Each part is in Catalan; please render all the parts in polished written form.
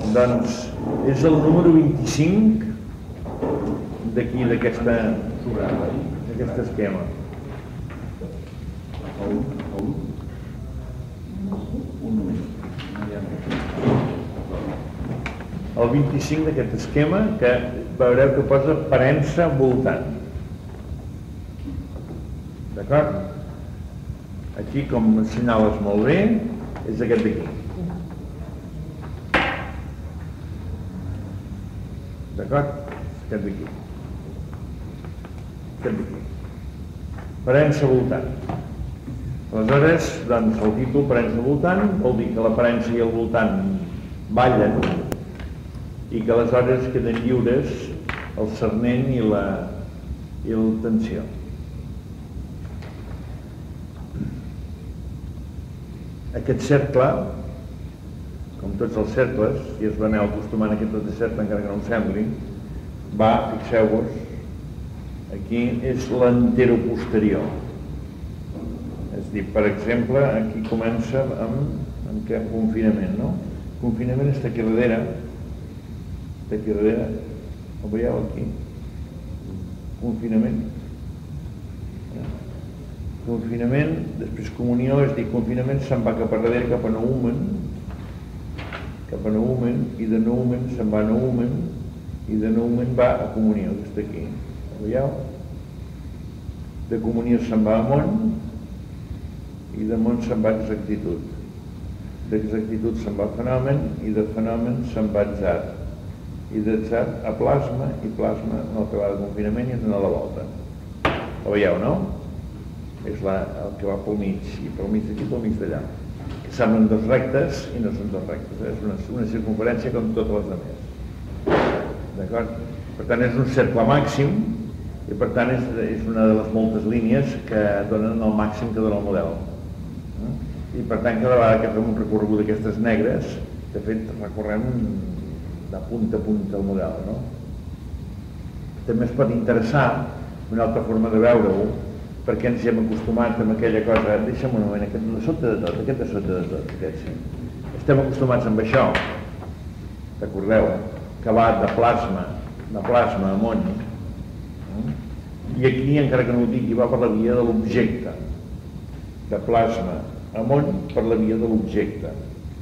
Doncs és el número 25 d'aquí, d'aquest esquema. El 25 d'aquest esquema, que veureu que posa aparença voltant. D'acord? Aquí, com assenyales molt bé, és aquest d'aquí. D'acord? Aquest d'aquí. Aquest d'aquí. Aparença voltant. Aleshores, doncs, el títol aparença voltant vol dir que l'aparença i el voltant ballen i que aleshores queden lliures el sarment i la tensió. Aquest cercle, com tots els cercles, si es veneu acostumant a aquest cercle, encara que no ho sembli, va, fixeu-vos, aquí és l'anteroposterior. És a dir, per exemple, aquí comença amb confinament, no? Confinament està aquí darrere, ho veieu aquí? Confinament. Confinament, després comunió, és a dir, confinament se'n va cap a darrere, cap a noumen, i de noumen se'n va a noumen, i de noumen va a comunió, que està aquí. Ho veieu? De comunió se'n va a món, i de món se'n va a exactitud. D'exactitud se'n va a fenomen, i de fenomen se'n va a atzar. I d'atzar a plasma, i plasma no acaba de confinament i ens dona la volta. Ho veieu, no? És el que va pel mig, i pel mig d'aquí i pel mig d'allà. Que semblen dos rectes i no són dos rectes, és una circunferència com totes les altres. D'acord? Per tant, és un cercle màxim i per tant és una de les moltes línies que donen el màxim que dona el model. I per tant, cada vegada que fem un recorregut d'aquestes negres, de fet, recorrem de punta a punta el model, no? També es pot interessar una altra forma de veure-ho, perquè ens hi hem acostumat amb aquella cosa, deixa'm un moment, aquest de sota de tot, aquest de sota de tot, aquest sí. Estem acostumats amb això, recordeu, que va de plasma a món, i aquí, encara que no ho digui, va per la via de l'objecte, de plasma a món per la via de l'objecte.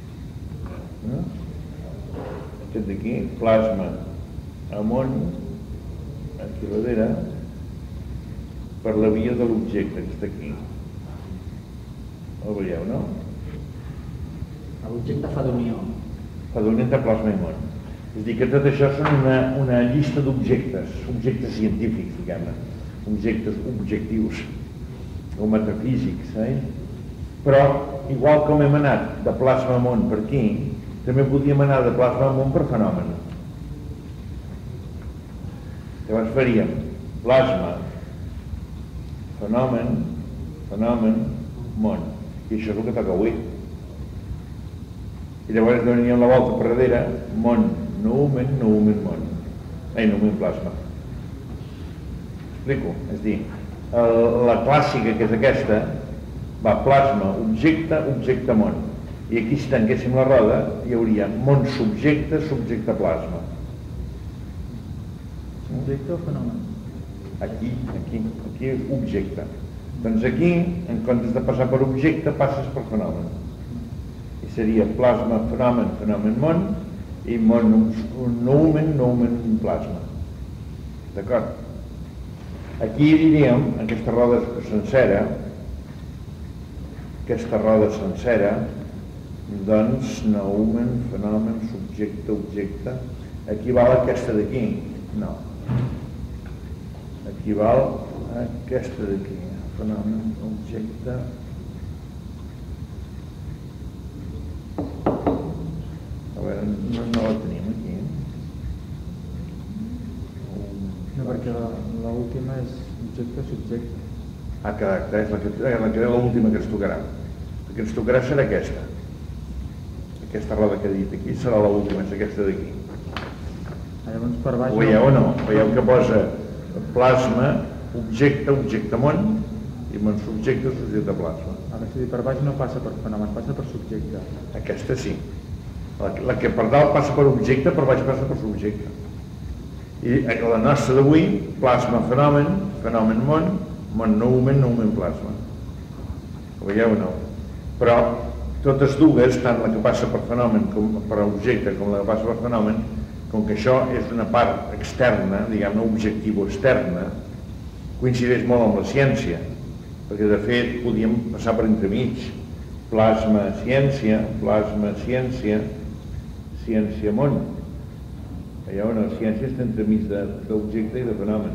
Aquest d'aquí, plasma a món, aquí darrere, per la via de l'objecte, que està aquí. Ho veieu, no? L'objecte fa d'unió. Fa d'unió entre plasma i món. És a dir, que tot això són una llista d'objectes, objectes científics, diguem-ne, objectes objectius o metafísics, però igual com hem anat de plasma a món per aquí, també podíem anar de plasma a món per fenomen. Llavors faríem plasma, fenomen, món. I això és el que toca avui. I llavors donaríem la volta per darrere, món, noumen, món. Noumen, plasma. Explico? És a dir, la clàssica, que és aquesta, va plasma, objecte, món. I aquí, si tanquéssim la roda, hi hauria món subjecte, plasma. Objecte o fenomen? Aquí, objecte. Doncs aquí, en comptes de passar per objecte, passes per fenomen. I seria plasma, fenomen, món, i món, noumen, plasma. D'acord? Aquí diríem, aquesta roda sencera, doncs, noumen, fenomen, subjecte, objecte, equival a aquesta d'aquí? No. Equival a aquesta d'aquí, fenomen, objecte. A veure, no la tenim aquí. No, perquè l'última és objecte-subjecte. Correcte, és l'última que ens tocarà. La que ens tocarà serà aquesta. Aquesta roda que he dit aquí serà l'última, és aquesta d'aquí. Llavors per baix... Ho veieu o no? Veieu que posa plasma, objecte, món, i món subjecte, plasma. Per baix no passa per fenomen, passa per subjecte. Aquesta sí. La que per dalt passa per objecte, per baix passa per subjecte. I la nostra d'avui, plasma-fenomen, fenomen-món, món-noumen, noumen-plasma. Ho veieu o no? Però totes dues, tant la que passa per fenomen com per objecte com la que passa per fenomen, com que això és una part externa, diguem-ne objectiva externa, coincideix molt amb la ciència, perquè de fet podíem passar per entremig. Plasma-ciència, plasma-ciència, ciència-món. Veieu o no? Ciència està entremig d'objecte i de fenomen.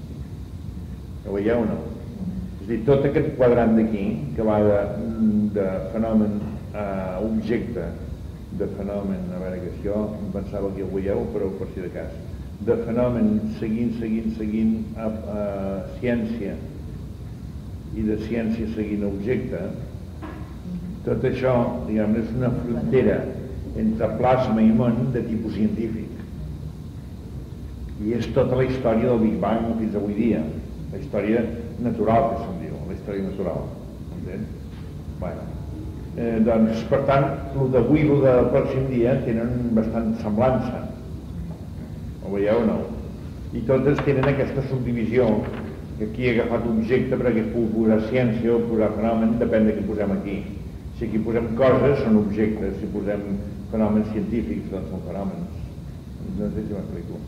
Ho veieu o no? És a dir, tot aquest quadrant d'aquí, que va de fenomen a objecte, de fenomen, a veure que això em pensava que ho veieu, però per si de cas, de fenomen seguint a ciència i de ciència seguint a objecte, tot això, diguem, és una frontera entre plasma i món de tipus científic. I és tota la història del Big Bang fins avui dia, la història natural, que se'n diu, la història natural. Entens? Bueno, doncs, per tant, el d'avui i el del pròxim dia tenen bastant semblança. Ho veieu o no? I totes tenen aquesta subdivisió, que aquí he agafat objecte perquè puc posar ciència o posar fenomen, depèn de què posem aquí. Si aquí posem coses, són objectes. Si posem fenòmens científics, doncs són fenòmens. No sé si m'explico.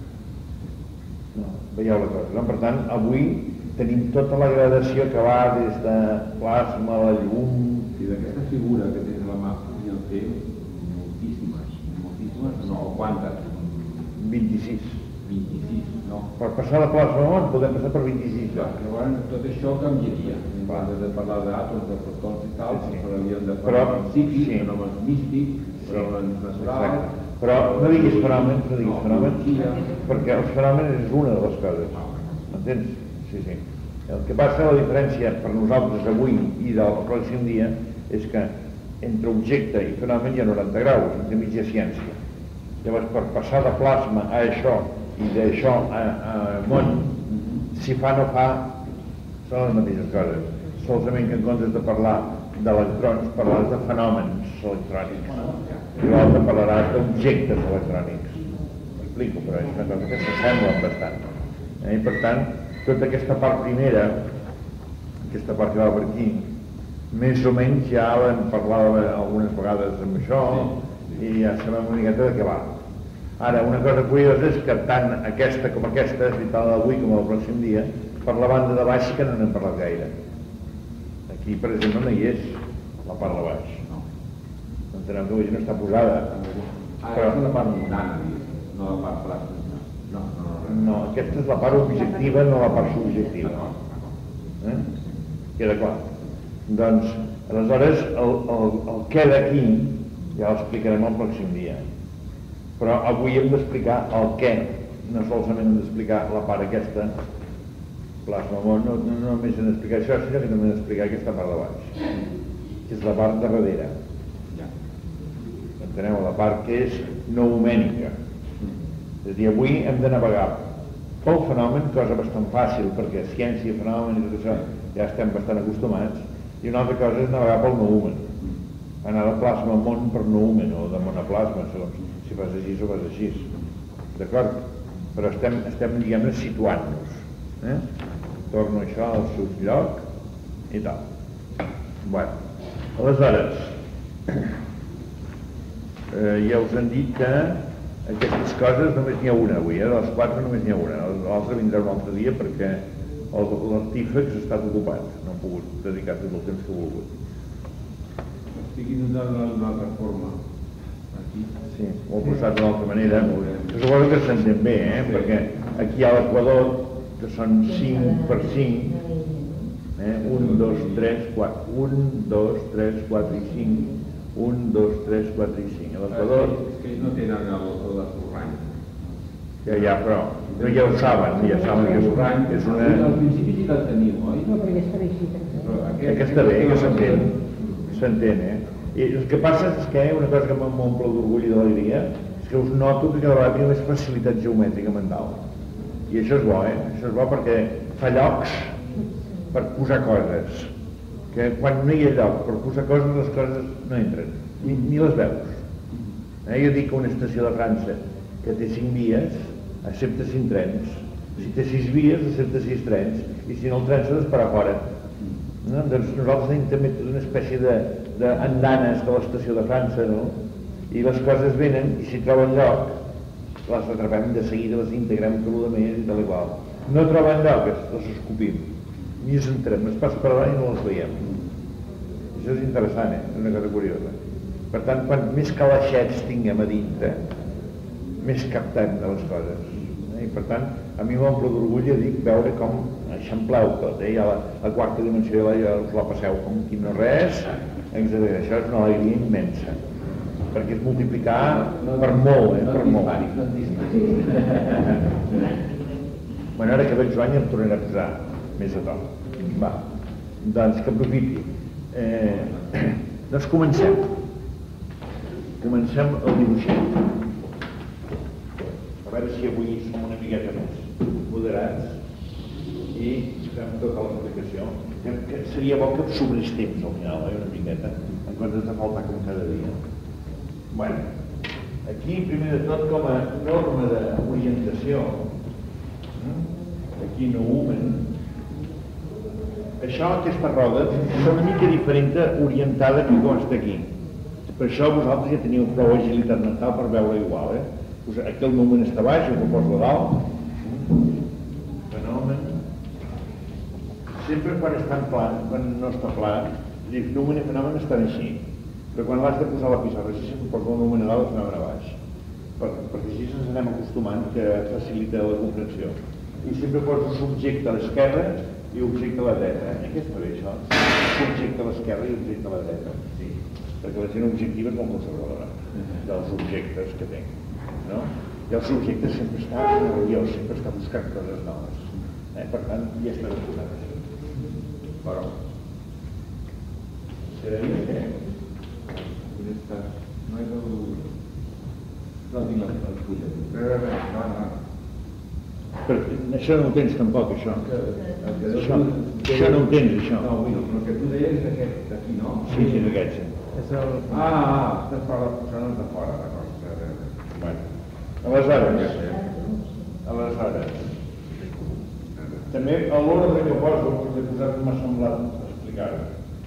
No, veieu la cosa, no? Per tant, avui tenim tota la gradació que va des de plasma, la llum... I d'aquesta figura que tens a la mà podríem fer moltíssimes, no, quantes? 26. 26, no? Per passar de plasma a món podem passar per 26. Llavors tot això canviaria. En comptes de parlar d'àtoms, de protons i tal, parlaríem de Però, fenòmens psíquics, sí. fenòmens místics, fenòmens naturals... Però no diguis fenomen, perquè els fenòmens és una de les coses. M'entens? Sí, sí. El que passa, la diferència per nosaltres avui i del pròxim dia, és que entre objecte i fenomen hi ha 90 graus, entre mitja ciència. Llavors, per passar de plasma a això i d'això a món, si fa o no fa, són les mateixes coses. Solament que en comptes de parlar d'electrons, parlaràs de fenòmens electrònics. I l'altre parlarà d'objectes electrònics. M'explico, però és una cosa que s'assembla bastant. I per tant, tota aquesta part primera, aquesta part que va per aquí, més o menys ja l'hem parlat algunes vegades amb això i ja sabem una miqueta de què va. Ara, una cosa curiosa és que tant aquesta com aquesta, és tant d'avui com el pròxim dia, per la banda de baix que no n'hem parlat gaire. Aquí, per exemple, no hi és la part de baix. Entenem que avui no està posada. Però és la part mundana, no la part plàstica. No, aquesta és la part objectiva, no la part subjectiva. Queda clar. Doncs, aleshores, el què d'aquí ja l'explicarem el pròxim dia. Però avui hem d'explicar el què. No solament hem d'explicar la part aquesta, plasma món, no només hem d'explicar això, sinó que també hem d'explicar aquesta part de baix, que és la part de darrere. Enteneu? La part que és noumènica. És a dir, avui hem de navegar pel fenomen, cosa bastant fàcil, perquè ciència, fenomen i tot això ja estem bastant acostumats, i una altra cosa és navegar pel noumen. Anar de plasma a món per noumen, o de món a plasma, segons si fas així o fas així. D'acord? Però estem diguem-ne, situant-nos. Torno això al seu lloc i tal. Bueno, aleshores, ja us han dit que aquestes coses només n'hi ha una avui, de les 4 només n'hi ha una, l'altra vindrà un altre dia perquè l'artífex ha estat ocupat, no ha pogut dedicar tot el temps que ha volgut. Estic intentant d'una altra forma. Aquí. Sí, ho he posat d'una altra manera, que suposo que s'entén bé, perquè aquí hi ha l'equador, que són 5 per 5, 1, 2, 3, 4, 1, 2, 3, 4 i 5, 1, 2, 3, 4 i 5. L'equador... És que ells no tenen l'esborrany. Ja, però ja ho saben, ja saben que és una... Al principi sí que el teniu, oi? No, perquè està bé així. Aquesta bé, que s'entén, I el que passa és que una cosa que m'omple d'orgull i d'alegria és que us noto que cada vegada tinc més facilitat geomètrica mental. I això és bo, Això és bo perquè fa llocs per posar coses. Que quan no hi ha lloc per posar coses, les coses no entren, ni les veus. Jo dic que una estació de França que té 5 vies accepta 5 trens. Si té 6 vies accepta 6 trens, i si no el tren s'ha d'esperar fora. No? Doncs nosaltres tenim també tota una espècie d'andanes de l'estació de França, no? I les coses venen, i si troben lloc, les atrapem de seguida, les integrem tot el més i tal i qual. No troben lloc, les escopim. I ens entrem, les pas per davant i no les veiem. Això és interessant, és una cosa curiosa. Per tant, quan més calaixets tinguem a dintre, més captem de les coses. I per tant, a mi m'omple d'orgull, ja dic, veure com eixampleu tot. Ja la quarta dimensió ja us la passeu com qui no res, etc. Això és una alegria immensa, perquè és multiplicar per molt, per molt. Bueno, ara que veig Joan ja em tornaré a posar més a to. Va, doncs que aprofiti. Doncs comencem. Comencem el dibuixet. A veure si avui som una miqueta més moderats i fem tota l'explicació. Que seria bo que sobrés temps al final, una miqueta, en comptes de faltar com cada dia. Bueno, aquí, primer de tot, com a norma d'orientació, aquí no humen, això, aquesta roda, és una mica diferent orientada que com està aquí. Per això vosaltres ja teniu prou agilitat mental per veure igual, Aquí el numen està baix, el poso a dalt. Fenomen. Sempre quan està en plan, quan no està pla, el numen i fenomen estan així. Però quan l'has de posar a la pissarra, si sempre poso el numen a dalt, el fenomen a baix. Perquè així ens anem acostumant, que facilita la comprensió. I sempre poso subjecte a l'esquerra i objecte a la dreta. Què està bé, això? Subjecte a l'esquerra i objecte a la dreta. Sí, perquè la gent objectiva és molt conservadora dels objectes que tinc. No? I el subjecte sempre està nerviós, sempre està buscant coses noves. Per tant, ja està posat això. Però... Seria què? No és el... No tinc les fulles. No. Això no ho tens tampoc, això. Això no ho tens, això. No, el que tu deies és aquest d'aquí, no? Sí, és aquest, sí. És el... Això no és de fora, d'acord. Bueno, aleshores, també a l'ordre que poso, que he posat m'ha semblat explicar-ho.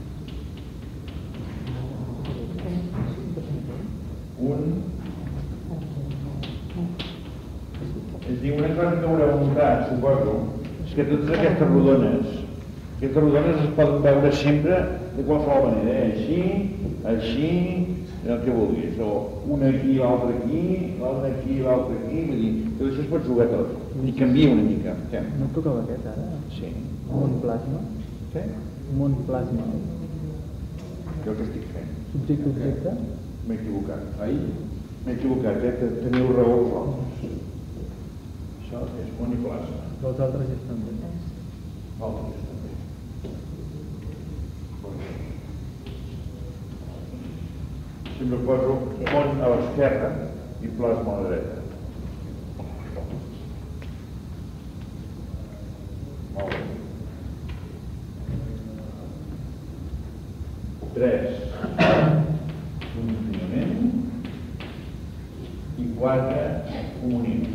És dir, una cosa que haureu notat, suposo, és que totes aquestes rodones es poden veure sempre de qualsevol manera, així, el que vulguis, o una aquí, l'altra aquí, l'altra aquí, l'altra aquí, vull dir, tot això es pot jugar tot, i canvia una mica. No et tocava aquest, ara? Sí. Mont plasma? Què? Mont plasma. Jo què estic fent? Subjecte, objecte? M'he equivocat. M'he equivocat, teniu raó els homes. Això és mont i plasma. Els altres ja estan bé. Altres també. Sempre poso mont a l'esquerra i plasma a la dreta. Molt bé. 3. Funcionament. I 4. Comunió.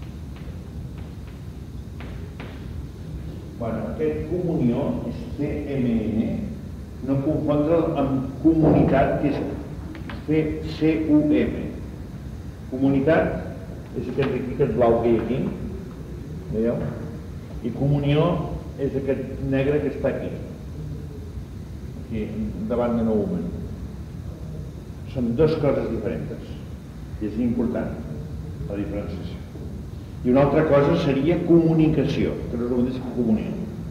Bueno, aquest comunió és CMN, no confondre'l amb comunitat, que és CUM. Comunitat és aquest aquí, aquest blau que hi ha aquí, veieu? I comunió és aquest negre que està aquí, davant de no human. Són dues coses diferents i és important la diferenciació. I una altra cosa seria comunicació, que no és el mateix que comunió.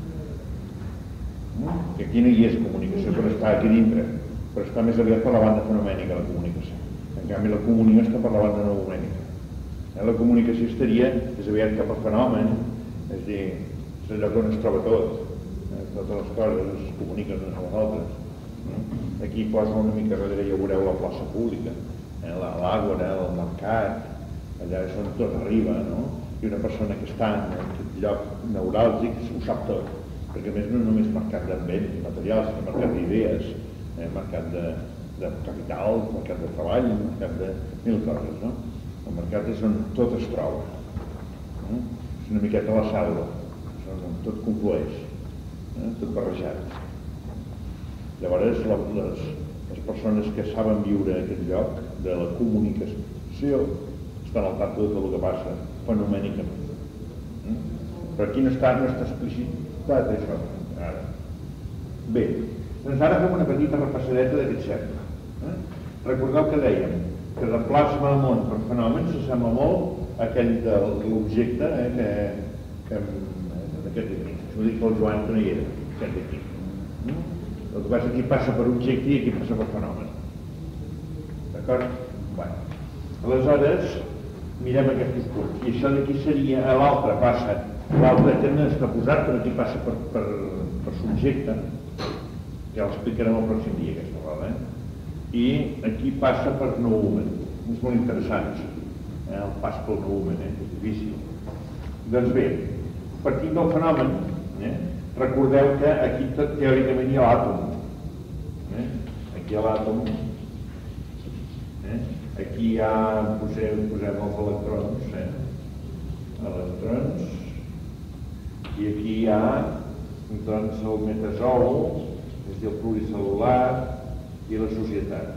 Que aquí no hi és comunicació, però està aquí dintre, però està més aviat per la banda fenomènica, la comunicació. En canvi, la comunió està per la banda no numènica. La comunicació estaria més aviat cap al fenomen, és a dir, és allò on es troba tot. Totes les coses es comuniquen unes amb les altres. Aquí posa una mica darrere, ja veureu la plaça pública, l'àgora, el mercat, allà és on tot arriba, no? I una persona que està en aquest lloc neuràlgic ho sap tot, perquè a més no és només mercat d'invents materials, sinó mercat d'idees, mercat de capital, el mercat de treball, el mercat de mil coses, no? El mercat és on tot es troba. És una miqueta la selva, on tot conflueix, tot barrejat. Llavors, les persones que saben viure en aquest lloc de la comunicació estan al tanto de tot el que passa fenomènicament. Però aquí no està explicitat això, ara. Bé, doncs ara fem una petita repassadeta d'aquest cercle. Recordeu que dèiem que de plasma a món per fenòmens s'assembla molt a aquell de l'objecte d'aquest aquí. Això ho dic pel Joan que no hi era, aquest d'aquí. El que passa aquí passa per objecte i aquí passa per fenomen. D'acord? Bé. Aleshores, mirem aquests punts. I això d'aquí seria, a l'altre passa, l'altre terme està posat, però aquí passa per subjecte. Ja l'explicarem el pròxim dia, aquesta roda. I aquí passa per noumen. És molt interessant, el pas pel noumen, és difícil. Doncs bé, partint del fenomen, recordeu que aquí teòricament hi ha l'àtom. Aquí hi ha l'àtom. Aquí hi ha, posem els electrons. Electrons. I aquí hi ha, doncs, el metasol, és a dir, el pluricel·lular, i la societat.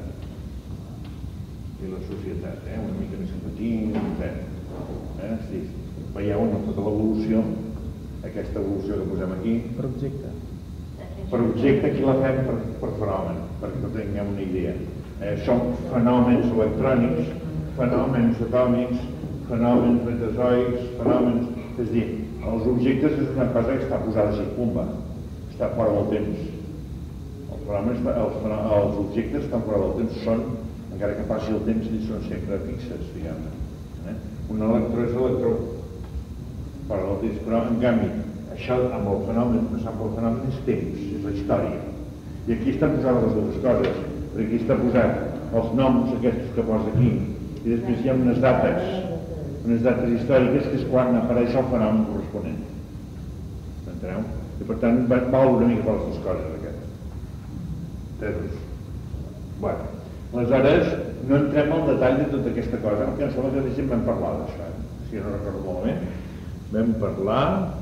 Una mica més petit, sí. Veieu en tota l'evolució, aquesta evolució que posem aquí. Per objecte. Per objecte aquí la fem per fenomen, perquè no tinguem una idea. Són fenòmens electrònics, fenòmens atòmics, fenòmens metazoics, fenòmens... És a dir, els objectes és una cosa que està posada així, pumba, està fora del temps. Els objectes estan fora del temps, són, encara que passi el temps, són sempre fixes, diguem-ne. Un electró és electró, fora del temps, però en canvi, això amb el fenomen, passant pel fenomen, és temps, és la història. I aquí estan posades les dues coses, perquè aquí està posat els noms aquests que posa aquí, i després hi ha unes dates històriques, que és quan apareix el fenomen corresponent. M'enteneu? I per tant, val una mica per les dues coses, aquest. Bé, aleshores no entrem al detall de tota aquesta cosa, perquè em sembla que deixem vam parlar d'això, si no recordo malament. Vam parlar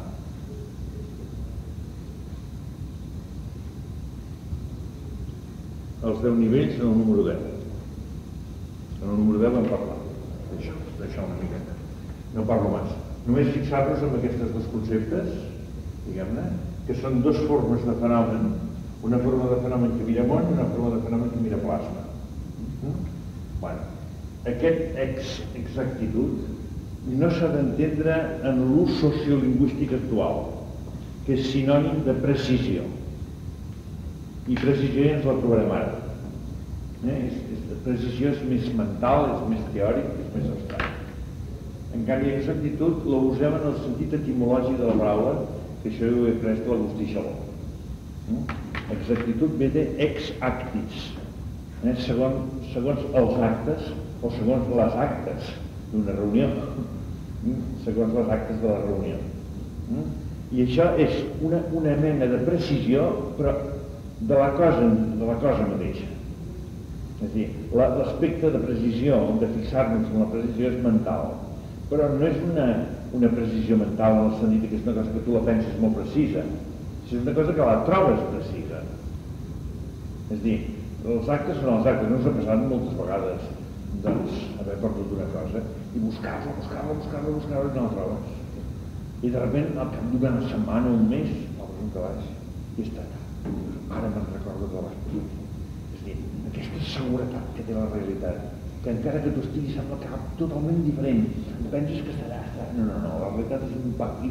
els 10 nivells en el número 10. En el número 10 vam parlar d'això una miqueta. No parlo massa. Només fixar-nos en aquests dos conceptes, diguem-ne, que són dues formes de fenomen. Una forma de fenomen que mira món i una forma de fenomen que mira plasma. Aquest exactitud no s'ha d'entendre en l'ús sociolingüístic actual, que és sinònim de precisió. I precisió ja ens la trobarem ara. Precisió és més mental, és més teòric, és més abstracte. En canvi, exactitud la usem en el sentit etimològic de la paraula, que això ho he pres de l'Agustí Xaló. Exactitud ve de ex actis, segons els actes o segons les actes d'una reunió, segons les actes de la reunió. I això és una mena de precisió, però de la cosa mateixa. És a dir, l'aspecte de precisió, de fixar-nos en la precisió és mental, però no és una precisió mental en el sentit que és una cosa que tu la penses molt precisa, és una cosa que la trobes precisa. És a dir, els actes són els actes, no us ha passat moltes vegades doncs haver perdut una cosa i buscar-la i no la trobes. I de sobte, al cap d'una setmana o un mes, obres un calaix i està allà. Ara me'n recordo de l'has perdut. És a dir, aquesta seguretat que té la realitat, que encara que tu estiguis amb el cap totalment diferent, penses que estarà... No, la realitat és un pacte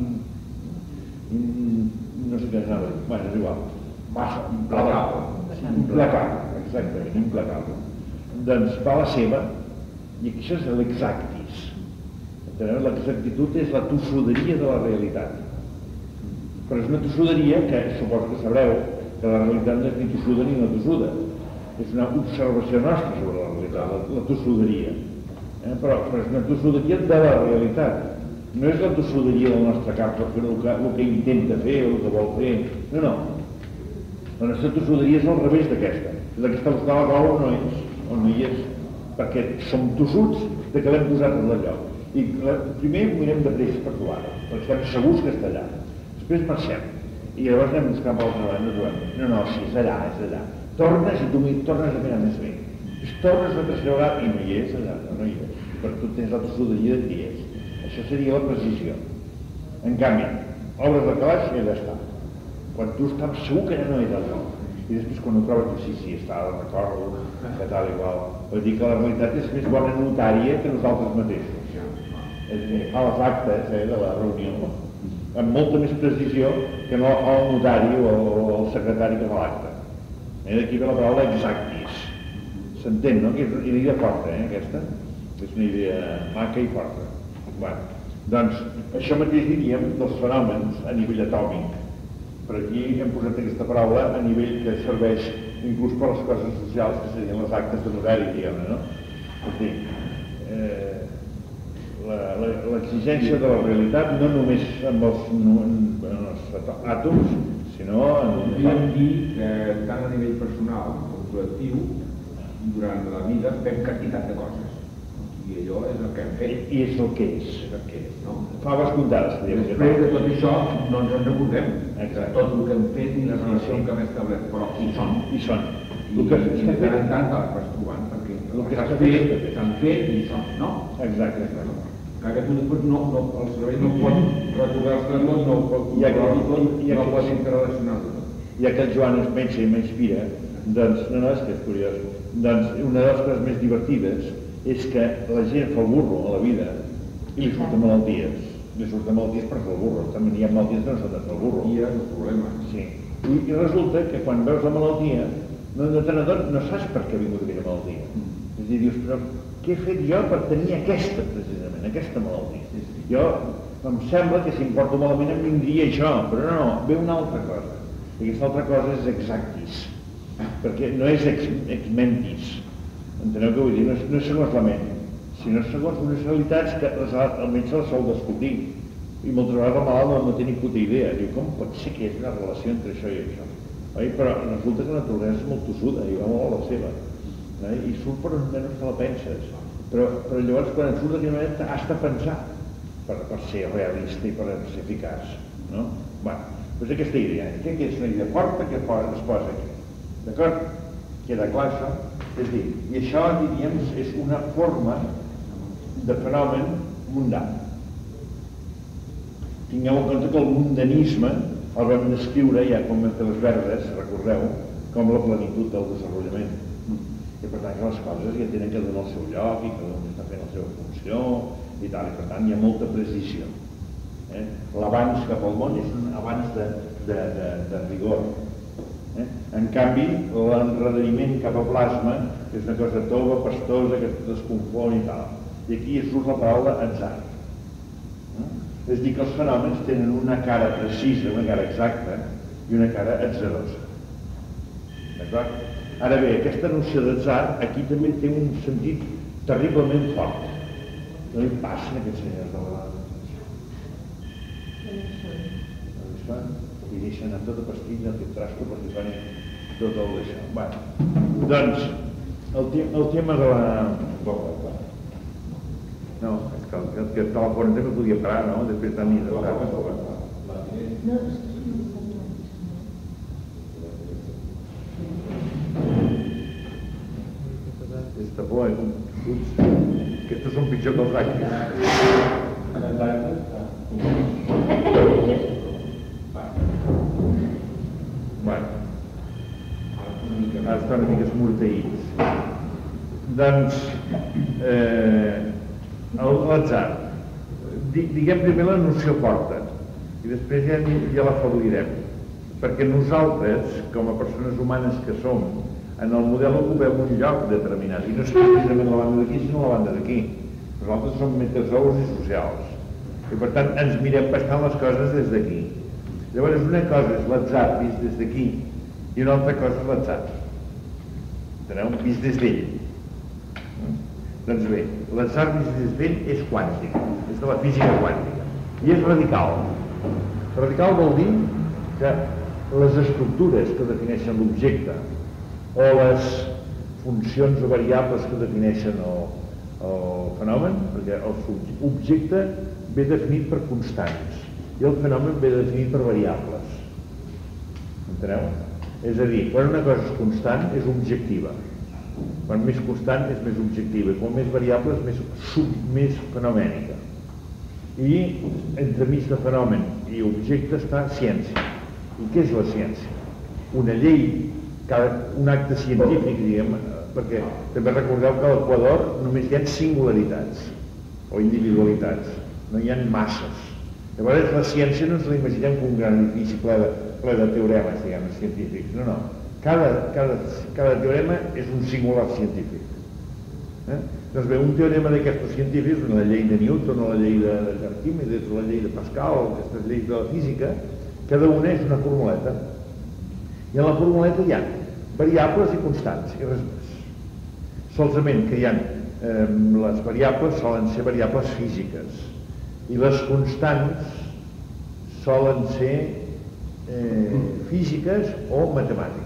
no sé què anava a dir, bueno, és igual, massa, implacable, exactament, implacable. Doncs va la seva, i això és l'exactis. L'exactitud és la tossuderia de la realitat. Però és una tossuderia que, suposo que sabreu, que la realitat no és ni tossuda ni no tossuda. És una observació nostra sobre la realitat, la tossuderia. Però és una tossuderia de la realitat. No és la tossuderia del nostre cap per fer el que intenta fer o el que vol fer. No. La nostra tossuderia és al revés d'aquesta. La que està buscant la cola no és, o no hi és, perquè som tossuts de que l'hem posat en el lloc. I primer mirem de pressa per trobar-la, perquè estem segurs que està allà. Després marxem, i llavors anem buscant per l'altra banda, trobem. No, sí, és allà, és allà. Tornes i tu tornes a mirar més bé. Tornes la tercera vegada i no hi és allà, no hi és. I per tu tens la tossuderia de que hi és. Això seria la precisió. En canvi, obres de calaix i allà està. Quan tu estaves segur que ja no era allò. I després quan ho trobes, sí, està, recordo, que tal igual. Vull dir que la realitat és més bona notària que nosaltres mateixos. És a dir, fa les actes de la reunió amb molta més precisió que no el notari o el secretari que fa l'acte. D'aquí ve la paraula exactis. S'entén, no? Que és una idea forta, aquesta. És una idea maca i forta. Doncs això mateix diríem dels fenòmens a nivell atòmic. Per aquí hem posat aquesta paraula a nivell que serveix inclús per les coses socials, que serien les actes de notari, diguem-ne, no? És a dir, l'exigència de la realitat no només amb els àtoms, sinó en... Podríem dir que tant a nivell personal com col·lectiu, durant la vida fem quantitat de coses. I allò és el que hem fet. I és el que és. És el que és, no? Faves comptades. Després de tot això no ens en recordem. Exacte. Tot el que hem fet i la relació que hem establert. Però hi són. Hi són. I de tant en tant te'ls vas trobant, perquè s'han fet i hi són, no? Exacte. Que tu després el cervell no pot recordar-se-los, no pot pot interrelacionar-los. Ja que el Joan és metge i m'inspira, doncs, no, és que és curiós, doncs una de les coses més divertides és que la gent fa el burro a la vida i li surten malalties. Li surten malalties per fer el burro. També hi ha malalties que no s'han de fer el burro. I és el problema. Sí. I resulta que quan veus la malaltia no saps per què ha vingut aquella malaltia. És a dir, dius, però què he fet jo per tenir aquesta, precisament, aquesta malaltia? Jo em sembla que si em porto malament em vindria això, però no, ve una altra cosa. I aquesta altra cosa és exactis, perquè no és ex mentis. Enteneu què vull dir? No és segons la ment, sinó segons unes realitats que el metge les sol descobrir. I moltes vegades el malalt no té ni puta idea. Diu, com pot ser que hi hagi una relació entre això i això? Però resulta que la naturalesa és molt tossuda i va molt a la seva. I surt per on menys te la penses. Però llavors quan et surt d'aquella manera has de pensar per ser realista i per ser eficaç. Doncs aquesta idea. Entenc que és una idea forta que es posa aquí. D'acord? Queda clar això? És a dir, i això, diríem, és una forma de fenomen mundà. Tingueu en compte que el mundanisme el vam descriure ja quan vam fer les verdes, recordeu, com la plenitud del desenvolupament. I per tant que les coses ja tenen que donar el seu lloc i que cada un està fent la seva funció i tal, i per tant hi ha molta precisió. L'avanç cap al món és un avanç de rigor. En canvi, l'enredariment cap a plasma és una cosa tova, pastosa, que es confon i tal. I aquí surt la paraula atzar. És dir, que els fenòmens tenen una cara precisa, una cara exacta, i una cara atzarosa. D'acord? Ara bé, aquesta noció d'atzar aquí també té un sentit terriblement fort. No li passen aquests senyors de la i deixen a tota pastilla el trasto perquè fan tot el d'això. Doncs, el tema de la... No, és que el que estava fora també podia parar, no? Després de mi de Aquesta por, que estos són pitjor que els actes. Ara estan una mica esmorteïts. Doncs, l'atzar. Diguem primer la noció forta i després ja l'afavorirem. Perquè nosaltres, com a persones humanes que som, en el model ocupem un lloc determinat. I no és precisament la banda d'aquí, sinó la banda d'aquí. Nosaltres som metazoos i socials. I per tant ens mirem bastant les coses des d'aquí. Llavors una cosa és l'atzar vist des d'aquí i una altra cosa és l'atzar. Enteneu? Vist des d'ell. Doncs bé, l'atzar vist des d'ell és quàntic, és de la física quàntica. I és radical. Radical vol dir que les estructures que defineixen l'objecte o les funcions o variables que defineixen el fenomen, perquè l'objecte ve definit per constants i el fenomen ve definit per variables. Enteneu? És a dir, quan una cosa és constant és objectiva, quan més constant és més objectiva i quan més variable és més fenomènica. I entremig de fenomen i objecte està ciència. I què és la ciència? Una llei, un acte científic, diguem, perquè també recordeu que a l'Equador només hi ha singularitats o individualitats, no hi ha masses. Llavors la ciència no ens la imaginem com un gran edifici ple de teoremes, diguem, científics. No. Cada teorema és un singular científic. Doncs bé, un teorema d'aquests científics, la llei de Newton o la llei d'Arquímedes o la llei de Pascal o aquestes lleis de la física, cada una és una formuleta. I a la formuleta hi ha variables i constants, i res més. Solament que hi ha les variables solen ser variables físiques i les constants solen ser físiques o matemàtiques.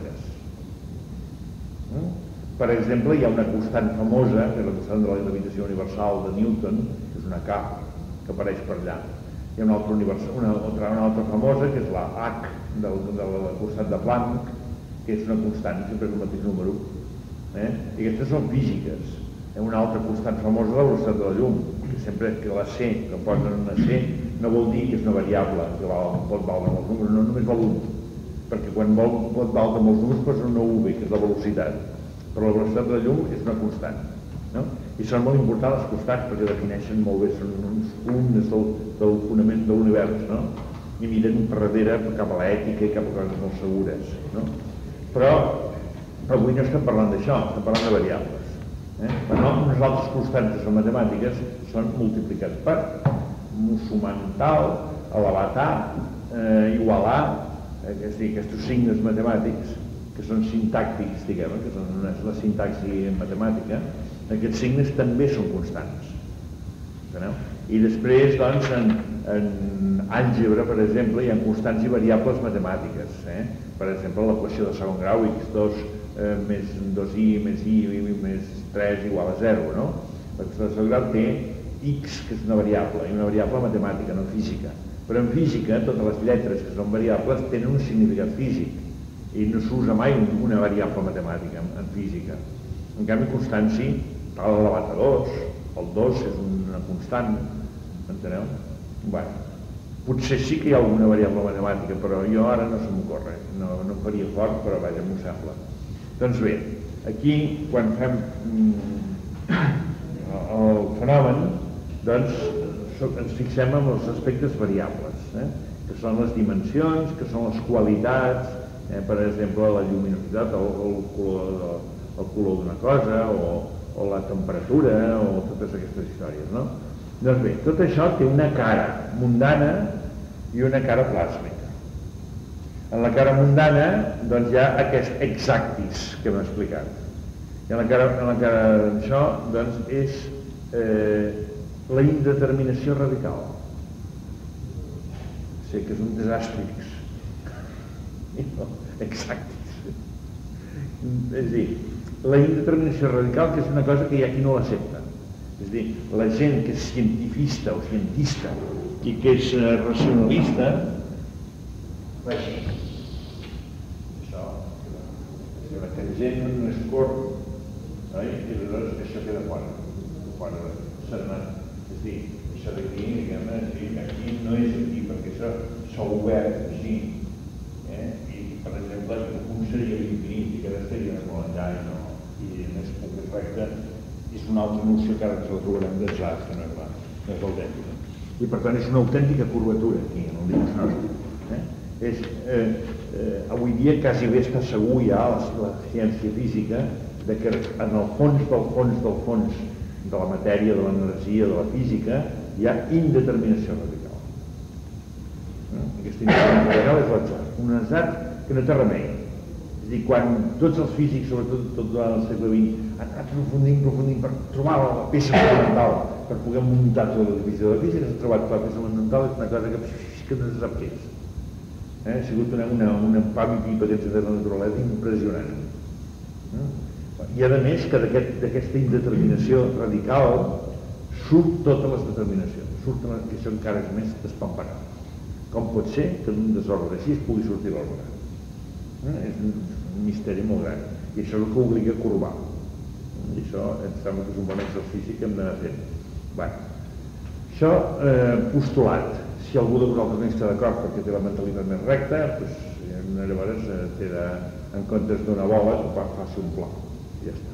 Per exemple, hi ha una constant famosa, que és la constant de la gravitació universal de Newton, que és una K, que apareix per allà. Hi ha una altra famosa, que és la H de la constant de Planck, que és una constant, sempre és el mateix número. I aquestes són físiques. Hi ha una altra constant famosa, la velocitat de la llum, que sempre que la C, que posen una C, no vol dir que és una variable, que pot valdre molts números, no només val un, perquè quan pot valdre molts números posen una UV, que és la velocitat. Però la velocitat de la llum és una constant, no? I són molt importants les constants perquè defineixen molt bé, són uns columnes del fonament de l'univers, no? I miren per darrere cap a l'ètica i cap a coses molt segures, no? Però avui no estem parlant d'això, estem parlant de variables. Però unes altres constants que són matemàtiques són multiplicats per, sumant tal, elevat a, igual a, és a dir, aquests signes matemàtics que són sintàctics, diguem, que són la sintaxi matemàtica, aquests signes també són constants. Enteneu? I després, doncs, en àlgebra, per exemple, hi ha constants i variables matemàtiques. Per exemple, l'equació de segon grau, x2 més 2i més i més 3 igual a 0, no? L'equació de segon grau té x, que és una variable, i una variable matemàtica, no física. Però en física, totes les lletres que són variables tenen un significat físic i no s'usa mai una variable matemàtica en física. En canvi, constant sí, tal elevat a 2, el 2 és una constant, enteneu? Bé, potser sí que hi ha alguna variable matemàtica, però jo ara no se m'ocorre, no em faria fort, però vaja, m'ho sembla. Doncs bé, aquí, quan fem el fenomen, doncs ens fixem en els aspectes variables, que són les dimensions, que són les qualitats, per exemple, la lluminositat, el color d'una cosa, o la temperatura, o totes aquestes històries, no? Doncs bé, tot això té una cara mundana i una cara plàsmica. En la cara mundana, doncs, hi ha aquest exactis que hem explicat. I en la cara d'això, doncs, és la indeterminació radical. Sé que és un desàstrix. Exactis. És a dir, la indeterminació radical, que és una cosa que hi ha qui no l'accepta. És a dir, la gent que és cientifista o cientista i que és racionalista fa així. Això, que la gent no és cort, i aleshores això queda fora de serenat. És a dir, això d'aquí, diguem-ne, aquí no és aquí, perquè això s'ha obert així. I, per exemple, un seria l'infinit i cada seria molt enllà i més poc efecte és una altra noció que ara ens la trobarem desastre, no és autèntica. I per tant és una autèntica curvatura aquí, en el dins nostre. Avui dia quasi bé està segur ja la ciència física que en el fons del fons de la matèria, de l'energia, de la física, hi ha indeterminació radical. Aquesta indeterminació radical és l'atzar, un atzar que no té remei. És a dir, quan tots els físics, sobretot tot durant el segle XX, han anat aprofundint per trobar la peça fonamental per poder muntar tot l'edifici de la física, s'ha trobat que la peça fonamental és una cosa que no se sap què és. Ha sigut una pam i pipa que ens ha fet la naturalesa impressionant. I a més que d'aquesta indeterminació radical surt totes les determinacions, que això encara és més despamparat. Com pot ser que d'un desordre així es pugui sortir l'ordre? És un misteri molt gran, i això és el que obliga a corbar. I això em sembla que és un bon exercici que hem d'anar fent. Això, postulat. Si algú de vosaltres no hi està d'acord perquè té la mentalitat més recta, doncs llavors té de, en comptes d'una bola, faci un pla. I ja està.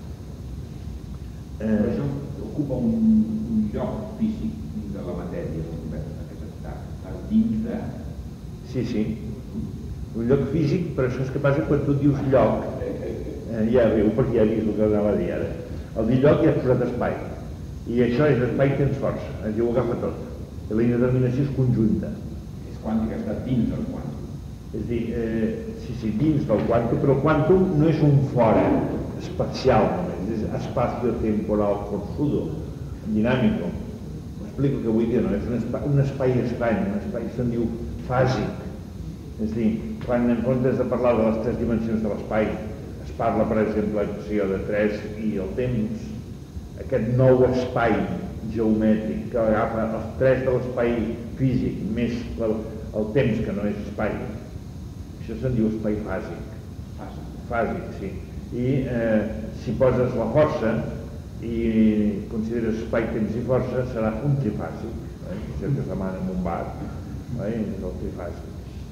Però això ocupa un lloc físic de la matèria, està dins de... Sí. Un lloc físic, però això és que passa quan tu dius lloc, ja riu perquè ja he vist el que anava a dir ara. El dir lloc ja has posat espai, i això és espai tens força, ja ho agafa tot. I la indeterminació és conjunta. És quàntica, està dins del quàntum. És a dir, sí, dins del quàntum, però el quàntum no és un fora espacial només, és espacio-temporal forçudo, dinàmico. M'explico què vull dir, no? És un espai estrany, un espai se'n diu fàsic. És a dir, quan en comptes de parlar de les tres dimensions de l'espai, es parla, per exemple, de tres i el temps, aquest nou espai geomètric que agafa els tres de l'espai físic més el temps que no és espai, això se'n diu espai fàsic. Fàsic, sí. I si poses la força i consideres espai, temps i força, serà un trifàsic. Això que es demana en un bar, és el trifàsic.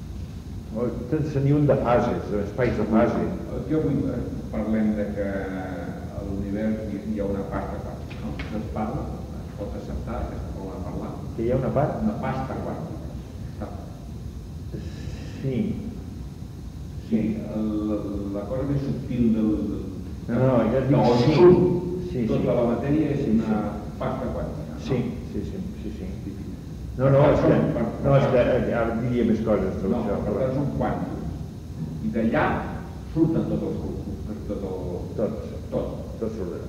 Se'n diuen de fases, espais de fase. Jo avui parlem que a l'univers hi ha una pasta quàntica, no? Es parla, es pot acceptar aquesta forma de parlar. Que hi ha una part? Una pasta quàntica. Sí. Sí, la cosa més subtil del... No, ja et dic sí. Sí. Tota la matèria és una pasta quàntica. Sí. No, és que ara diria més coses sobre això. No, però és un quàntum. I d'allà surten tots els grups, Tots surten.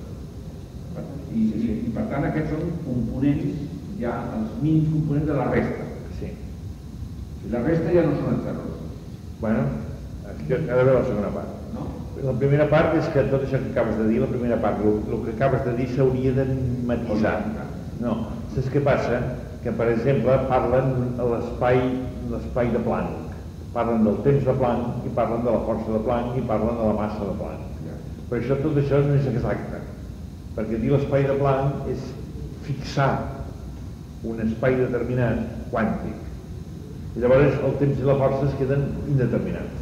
I per tant aquests són components, ja els mínims components de la resta. Sí. La resta ja no són els errors. Bueno, aquí ha d'haver la segona part. No? La primera part és que tot això que acabes de dir, la primera part, el que acabes de dir s'hauria de matisar. No, saps què passa? Que, per exemple, parlen de l'espai de Planck, parlen del temps de Planck i parlen de la força de Planck i parlen de la massa de Planck. Per això tot això no és exacte, perquè dir l'espai de Planck és fixar un espai determinat quàntic, i llavors el temps i la força es queden indeterminats.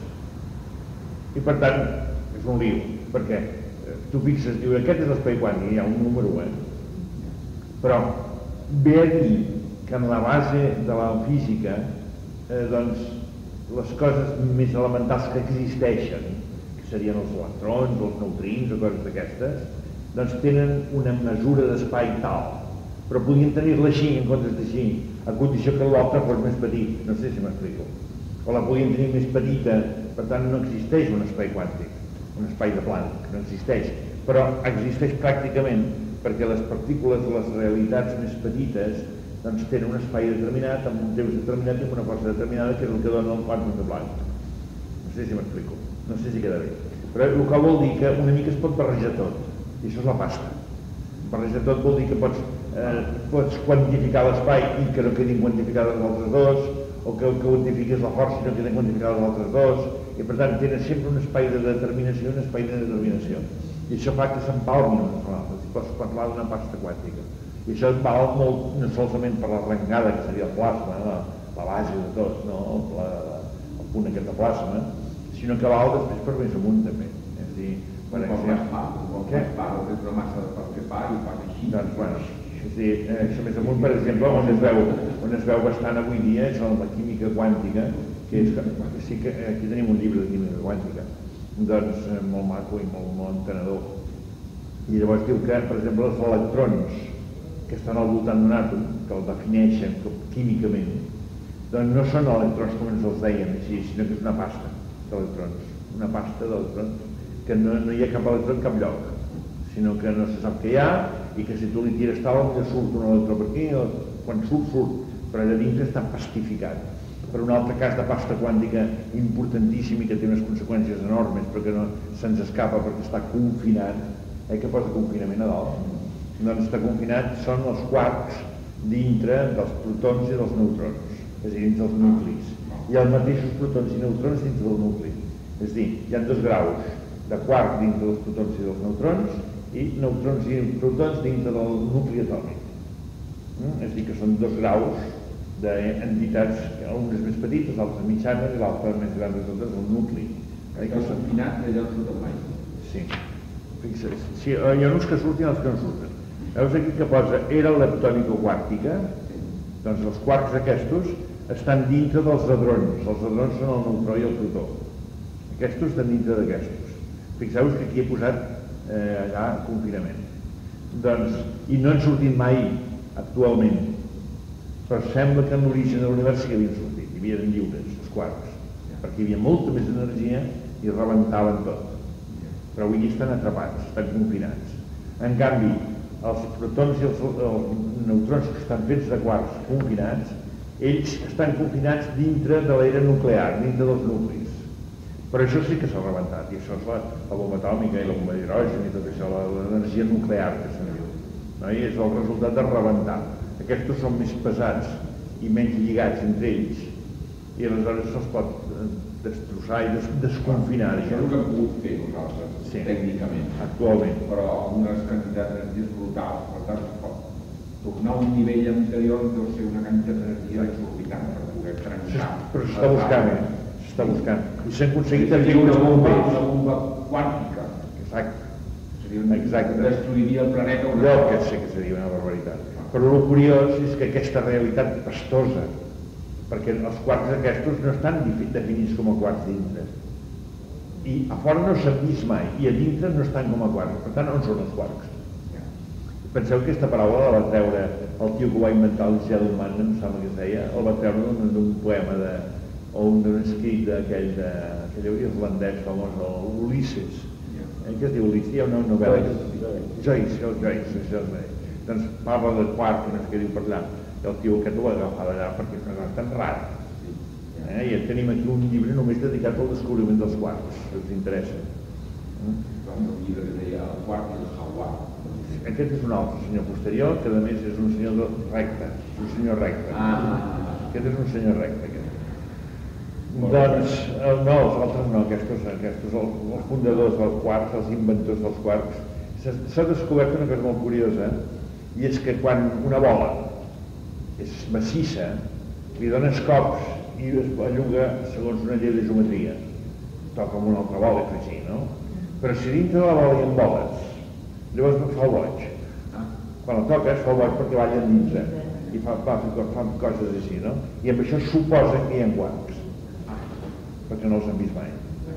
I per tant, és un lío, perquè tu fixes, diu, aquest és l'espai quàntic, hi ha un número, però ve a dir que en la base de la física, doncs, les coses més elementals que existeixen, que serien els electrons, els neutrins o coses d'aquestes, doncs tenen una mesura d'espai tal, però podien tenir-la així en comptes d'així, a condició que l'altre fos més petit, no sé si m'explico. O la podien tenir més petita, per tant no existeix un espai quàntic, un espai de Planck, no existeix, però existeix pràcticament perquè les partícules de les realitats més petites doncs tenen un espai determinat, amb un temps determinat i amb una força determinada, que és el que dona el quàntum de Planck. No sé si m'explico, no sé si queda bé. Però el que vol dir que una mica es pot barrejar tot, i això és la pasta. Barrejar tot vol dir que pots quantificar l'espai i que no quedin quantificades les altres dos, o que el que quantifiques la força i no queden quantificades les altres dos, i per tant tenen sempre un espai de determinació i un espai de determinació. I això fa que s'empalmin unes amb l'altres, i pots parlar d'una pasta quàntica. I això et val molt, no solament per l'arrencada, que seria el plasma, la base de tot, el punt aquest de plasma, sinó que val després per més amunt també. És a dir, per exemple... és una massa de per fer pa i ho fan així. Doncs, bueno, és a dir, això més amunt, per exemple, on es veu bastant avui dia és la química quàntica, que sí que aquí tenim un llibre de química quàntica, doncs molt maco i molt entenedor. I llavors diu que, per exemple, els electrons que estan al voltant d'un àtom, que el defineixen químicament, doncs no són electrons com ens els deien així, sinó que és una pasta d'electrons, una pasta d'electrons, que no hi ha cap electró en cap lloc, sinó que no se sap què hi ha, i que si tu li tires tal, ja surt un electró per aquí, quan surt, però allà dintre està pastificat. per un altre cas de pasta quàntica importantíssim i que té unes conseqüències enormes perquè no se'ns escapa perquè està confinat, que posa confinament a dalt? Doncs està confinat, són els quarks dintre dels protons i dels neutrons, és a dir, dins dels nuclis. Hi ha els mateixos protons i neutrons dintre del nucli. És a dir, hi ha 2 graus de quark dintre dels protons i dels neutrons i neutrons i protons dintre del nucli atòmic. És a dir, que són 2 graus d'entitats, unes més petites, altres mitjanes i l'altra més gran de totes, el nucli. Que són finats i allò surten mai. Sí. Fixa't, sí, hi ha uns que surten i els que no surten. Veus aquí que posa era leptònico-quàrtica? Doncs els quarks aquests estan dintre dels hadrons. Els hadrons són el neutró i el protó. Aquests estan dintre d'aquestos. Fixeu-vos que aquí he posat allà confinament. Doncs, i no han sortit mai actualment. Però sembla que en l'origen de l'univers sí que havien sortit, hi havien lliures, els quarks, perquè hi havia molta més energia i rebentaven tot. Però avui estan atrapats, estan confinats. En canvi, els protons i els neutrons que estan fets de quarks confinats, ells estan confinats dintre de l'era nuclear, dintre dels nuclis. Però això sí que s'ha rebentat, i això és la bomba atòmica i la bomba d'hidrogen i tot això, l'energia nuclear que se'n diu. I és el resultat de rebentar. Aquests són més pesats i menys lligats entre ells i aleshores se'ls pot destrossar i desconfinar. Això és el que hem pogut fer nosaltres, tècnicament. Actualment. Però unes quantitats d'energies brutals, per tant, tornar a un nivell anterior deu ser una quantitat d'energia exorbitant per poder trencar. Però s'està buscant, s'està buscant. I s'ha aconseguit també una bomba quàntica. Exacte. Destruiria el planeta. Allò que sé que seria una barbaritat. Però el curiós és que aquesta realitat pastosa, perquè els quarks aquests no estan definits com a quarks dintre, i a fora no s'han vist mai, i a dintre no estan com a quarks. Per tant, on són els quarks? Penseu que aquesta paraula la va treure el tio que ho va inventar, el Gell-Mann, em sembla que es deia, el va treure d'un poema o d'un escrit d'aquell irlandès famós, l'Ulisses. Què es diu Ulisses? Hi ha una novel·la. Joyce. Doncs parla de quark, no sé què diu per allà, i el tio aquest ho va agafar d'allà perquè és una cosa tan rara. I tenim aquí un llibre només dedicat al descobriment dels quarks, si us interessa. Un llibre que deia el quark i el jaguar. Aquest és un altre senyor posterior, que a més és un senyor recte, Aquest és un senyor recte, aquest. Doncs, no, els altres no, aquests els fundadors dels quarks, els inventors dels quarks. S'ha descobert una cosa molt curiosa, i és que quan una bola és massissa, li dones cops i es belluga segons una llei de geometria. Toca amb una altra bola i fa així, no? Però si dintre de la bola hi ha boles, llavors no fa el boig. Quan la toques fa el boig perquè balla dintre i fa coses així, no? I amb això suposa que hi ha quarks, perquè no els han vist mai.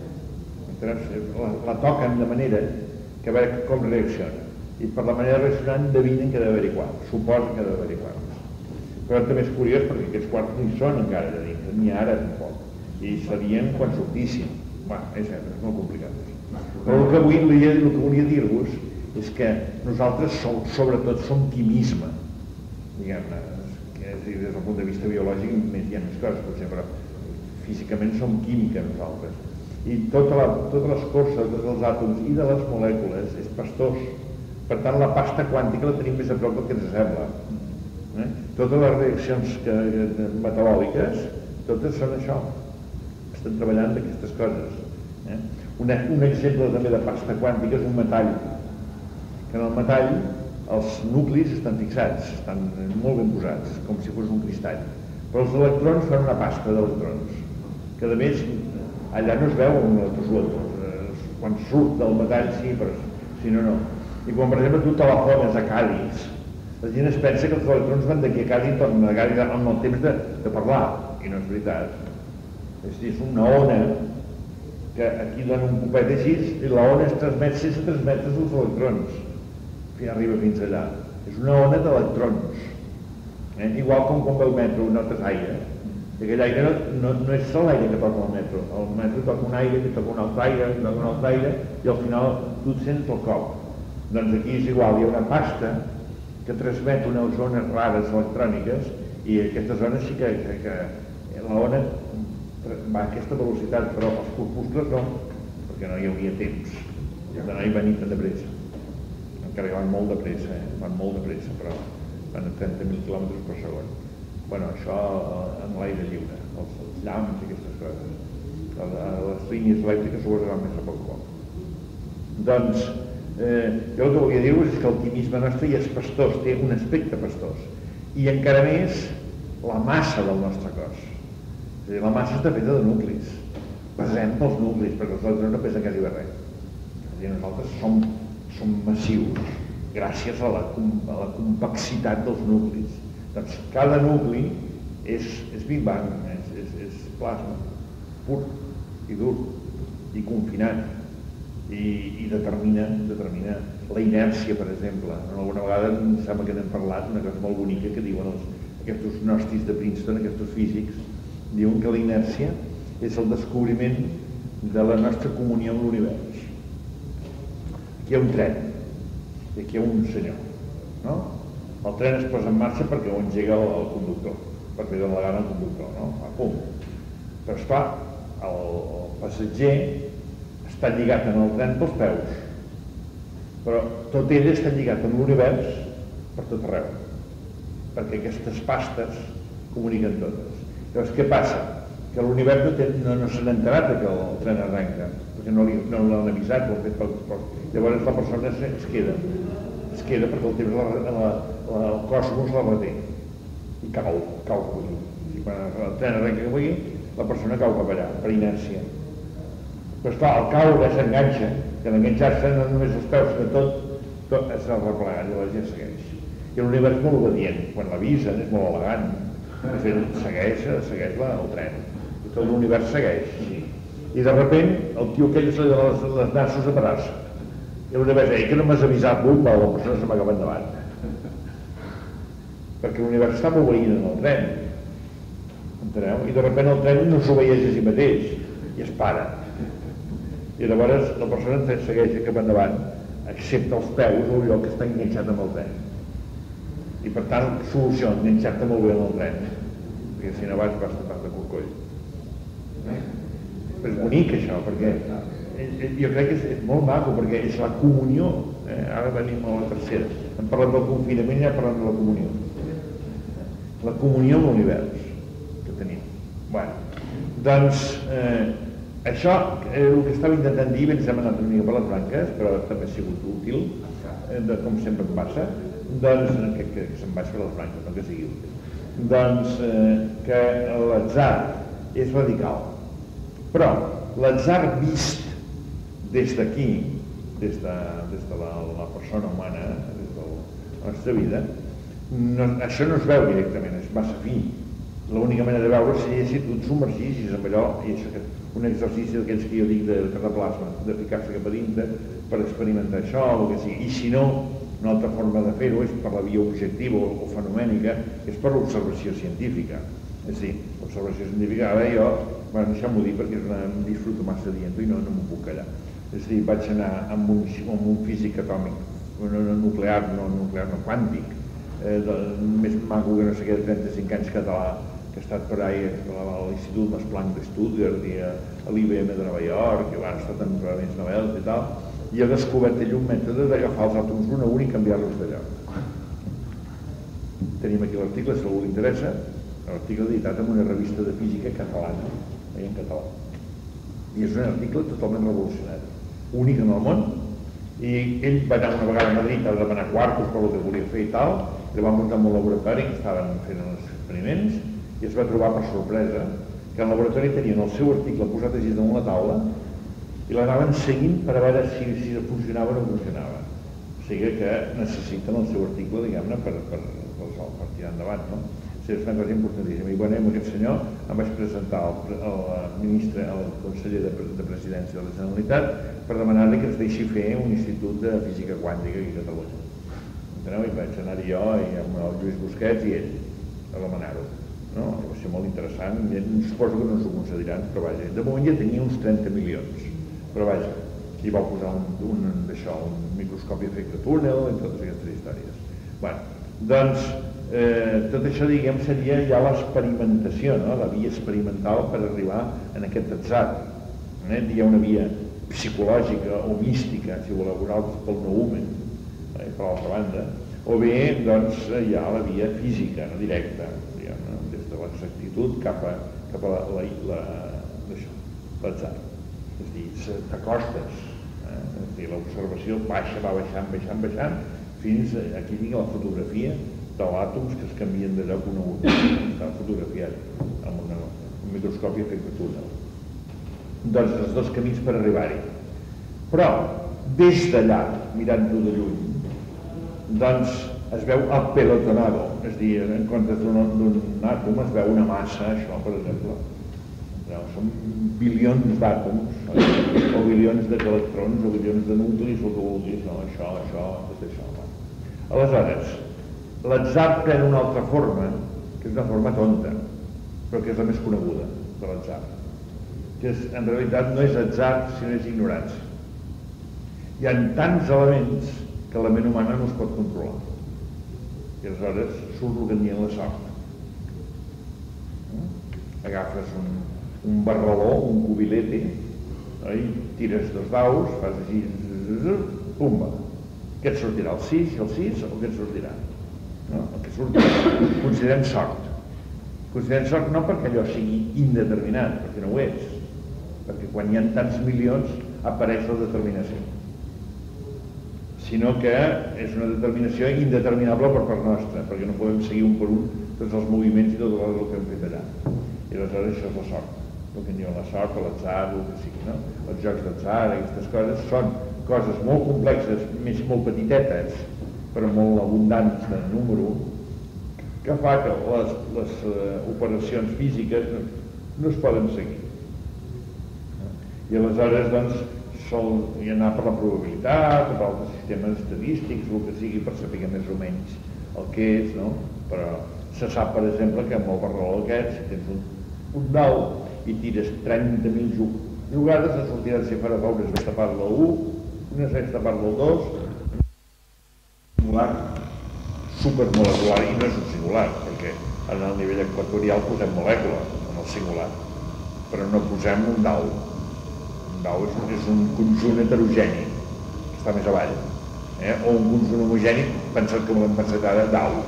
La toquen de manera que a veure com reacciona. I per la manera de reaccionar endevinen que ha d'haver-hi quarks, suposa que ha d'haver-hi quarks. Però també és curiós perquè aquests quarks no hi són encara de dintre, ni ara tampoc. I serien quan sortissin. És molt complicat. Però el que volia dir-vos és que nosaltres sobretot som quimisme, diguem-ne, és a dir, des del punt de vista biològic hi ha més coses, potser, però físicament som química nosaltres. I tota l'escorça dels àtoms i de les molècules és pastós. Per tant, la pasta quàntica la tenim més a prop del que ens sembla. Totes les reaccions metabòliques, totes són això. Estan treballant d'aquestes coses. Un exemple també de pasta quàntica és un metall. Que en el metall els nuclis estan fixats, estan molt ben posats, com si fos un cristall. Però els electrons fan una pasta d'electrons, que a més allà no es veu un electrosueltos. Quan surt del metall sí, però si no, no. I quan, per exemple, tu telefones a Càdiz, la gent es pensa que els electrons van d'aquí a Càdiz i tornen a Càdiz amb el temps de parlar, i no és veritat. És una ona que aquí dona un copet així i la ona es transmet sense transmetre els electrons, que arriba fins allà. És una ona d'electrons. Igual com quan ve el metro notes aire. I aquell aire no és l'aire que toca el metro. El metro toca un aire, que toca un altre aire, que toca un altre aire, i al final tu et sents el cop. Doncs aquí és igual, hi ha una pasta que transmet unes zones rares electròniques i aquestes zones sí que la ona va a aquesta velocitat, però els corpuscles no, perquè no hi hauria temps d'anar i venir tan de pressa. Encara que van molt de pressa, van molt de pressa, però van a 30.000 km per segon. Bueno, això en l'aire lliure, els llamps i aquestes coses. Les línies elèctriques s'ho van més a poc. Doncs, jo el que volia dir-vos és que el quimisme nostre ja és pastós, té un aspecte pastós. I encara més la massa del nostre cos. És a dir, la massa està feta de nuclis. Pesem pels nuclis, perquè els altres no pesen quasi res. És a dir, nosaltres som massius gràcies a la compacitat dels nuclis. Doncs cada nucli és Big Bang, és plasma pur i dur i confinat i determina la inèrcia, per exemple. Alguna vegada em sembla que n'hem parlat, una cosa molt bonica que diuen aquests gnostis de Princeton, aquests físics, diuen que la inèrcia és el descobriment de la nostra comunió amb l'univers. Aquí hi ha un tren i aquí hi ha un senyor, no? El tren es posa en marxa perquè ho engega el conductor, per fer de la gana el conductor, no? Pum. Però esclar, el passatger està lligat en el tren pels peus, però tot ell està lligat amb l'univers per tot arreu, perquè aquestes pastes comuniquen totes. Llavors, què passa? Que l'univers no se n'ha enterat que el tren arrenca, perquè no l'han avisat, ho han fet pel... Llavors la persona es queda perquè el temps el cosmos la reté i cau cap aquí. I quan el tren arrenca cap aquí, la persona cau cap allà, per inèrcia. Però esclar, al caure s'enganxa, que en enganxar-se no només els peus, sinó tot s'ha replegat, llavors ja segueix. I l'univers molt obedient, quan l'avisen és molt elegant, segueix el tren, i tot l'univers segueix. I de sobte el tio aquell se li dona les nassos a parar-se. I l'univers deia que no m'has avisat, la persona se m'acaba endavant. Perquè l'univers està obeint en el tren, enteneu? I de sobte el tren no s'obeeix a si mateix i es para. I llavors la persona segueix cap endavant, excepte els peus o allò que està enganxat amb el tren. I per tant solució, enganxar-te molt bé en el tren, perquè si no vas de corcoll. Però és bonic això, perquè jo crec que és molt maco, perquè és la comunió. Ara venim a la tercera. Hem parlat del confinament i ja parlem de la comunió. La comunió amb l'univers que tenim. Doncs això, el que estava intentant dir, ens hem anat una mica per les branques, però també ha sigut útil, com sempre em passa, doncs, que se'n vaig per les branques, no que sigui útil. Doncs que l'atzar és radical. Però l'atzar vist des d'aquí, des de la persona humana, des de la nostra vida, això no es veu directament, és massa fi. L'única manera de veure seria si tu et submergissis amb allò, i això que un exercici d'aquells que jo dic de cataplasma, de ficar-se cap a dintre per experimentar això, o el que sigui. I si no, una altra forma de fer-ho és per la via objectiva o fenomènica, és per l'observació científica. És a dir, l'observació científica, ara jo, deixeu-m'ho dir perquè em disfruto massa dient-ho i no m'ho puc callar. És a dir, vaig anar amb un físic atòmic, nuclear, no quàntic, més maco que no sé què, de 35 anys català, que ha estat per ahí a l'Institut Max Planck de Stuttgart i a l'IBM de Nova York, que ha estat en premis Nobel i tal, i ha descobert ell un mètode d'agafar els àtoms un a un i canviar-los de lloc. Tenim aquí l'article, si algú li interessa, l'article editat en una revista de física catalana, en català. I és un article totalment revolucionari, únic en el món, i ell va anar una vegada a Madrid a demanar quartos per el que volia fer i tal, i va muntar en un laboratori que estaven fent els experiments, i es va trobar per sorpresa que el laboratori tenien el seu article posat així damunt la taula i l'anaven seguint per a veure si funcionava o no funcionava. O sigui que necessiten el seu article, diguem-ne, per tirar endavant, no? És una cosa importantíssima. I bueno, amb aquest senyor em vaig presentar al conseller de Presidència de la Generalitat per demanar-li que ens deixi fer un institut de física quàntica aquí a Catalunya. Enteneu? I vaig anar-hi jo i amb el Lluís Busquets i ell a demanar-ho. Va ser molt interessant, suposo que no ens ho concediran, però vaja, de moment ja tenia uns 30 milions, però vaja, hi va posar un microscopi efecte túnel i totes aquestes històries. Bé, doncs, tot això, diguem, seria ja l'experimentació, la via experimental per arribar a aquest atzar. Hi ha una via psicològica o mística, si voleu, pel noumen, per l'altra banda, o bé doncs, hi ha la via física, directa, des de l'exactitud cap a l'atzar. És a dir, t'acostes, l'observació baixa, va baixant, fins aquí tinc la fotografia de l'àtoms que es canvien de lloc un a un. Està fotografiat amb un microscopi efecte túnel. Doncs els dos camins per arribar-hi. Però, des d'allà, mirant-ho de lluny, doncs es veu apelotonado, és a dir, en comptes d'un àtom es veu una massa, això, per exemple. Són bilions d'àtoms, o bilions d'electrons, o bilions de nuclis, o que vulguis, això, tot això. Aleshores, l'atzar pren una altra forma, que és una forma tonta, però que és la més coneguda de l'atzar, que en realitat no és atzar, sinó és ignorància. Hi ha tants elements que la ment humana no es pot controlar. I aleshores surt el que en diem la sort. Agafes un barraló, un cubilete, tires dos daus, fas així, pumba. Què et sortirà? El 6 i el 6 o què et sortirà? El que surt considerem sort. Considerem sort no perquè allò sigui indeterminat, perquè no ho és, perquè quan hi ha tants milions apareix la determinació, sinó que és una determinació indeterminable per part nostra, perquè no podem seguir un per un tots els moviments i tot el que hem fet allà. I aleshores això és la sort, el que en diuen la sort o l'atzar, el que sigui, no? Els jocs d'atzar, aquestes coses, són coses molt complexes, més molt petitetes, però molt abundants de número, que fa que les operacions físiques no es poden seguir. I aleshores, doncs, sol anar per la probabilitat, per altres sistemes estadístics, el que sigui, per saber més o menys el que és, no? Però se sap, per exemple, que amb el barraló aquest, si tens un dau i tires 30.000 jugades, et sortirà si farà veure si tapar-lo al 1, no sé si tapar-lo al 2, singular, supermolecular, i no és un singular, perquè en el nivell equatorial posem molècula, en el singular, però no posem un dau. Un dau és un conjunt heterogeni, que està més avall, o un conjunt homogeni, pensat com l'hem pensat ara, dau.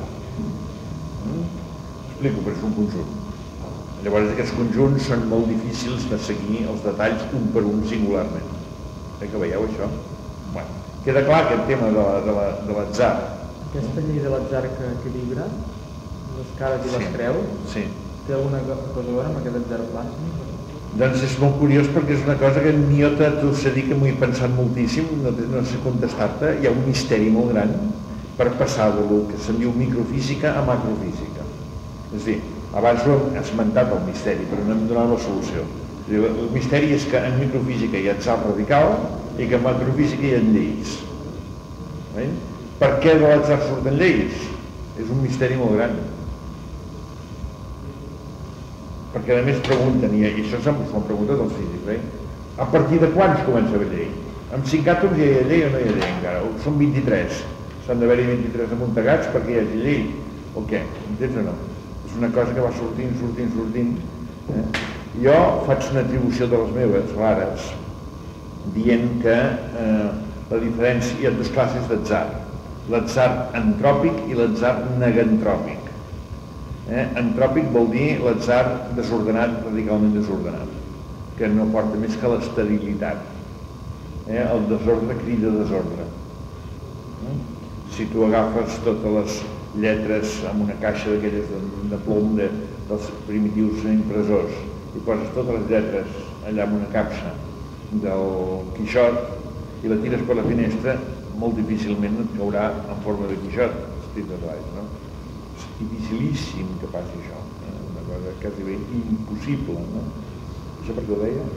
Explico, però és un conjunt. Llavors aquests conjunts són molt difícils de seguir els detalls un per un singularment. Que veieu això? Bueno, queda clar aquest tema de l'atzar. Aquesta llei de l'atzar que equilibra les cares i les creus, té alguna cosa a veure amb aquest atzar plàsmic? Doncs és molt curiós perquè és una cosa que ni jo t'ho sé dir, que m'ho he pensat moltíssim, no sé contestar-te. Hi ha un misteri molt gran per passar del que se'n diu microfísica a macrofísica. És a dir, abans ho hem esmentat el misteri, però no hem donat la solució. El misteri és que en microfísica hi ha atzar radical i que en macrofísica hi ha lleis. Per què de l'atzar surten lleis? És un misteri molt gran. Perquè a més pregunten, i això s'ho han preguntat els físics, a partir de quants comença a haver llei? Amb 5 àtoms ja hi ha llei o no hi ha llei encara? Són 23, s'han d'haver-hi 23 amuntegats perquè hi hagi llei, o què? Entens o no? És una cosa que va sortint. Jo faig una atribució de les meves, rares, dient que la diferència, hi ha dues classes d'atzar, l'atzar antròpic i l'atzar negantròpic. Antròpic vol dir l'atzar desordenat, radicalment desordenat, que no porta més que l'esterilitat. El desordre crida desordre. Si tu agafes totes les lletres amb una caixa d'aquelles de plom dels primitius impressors i poses totes les lletres allà amb una capsa del Quixot i la tires per la finestra, molt difícilment et caurà en forma de Quixot, escrit a baix, no? És dificilíssim que passi això, una cosa quasi bé impossible, no? Això per què ho deia?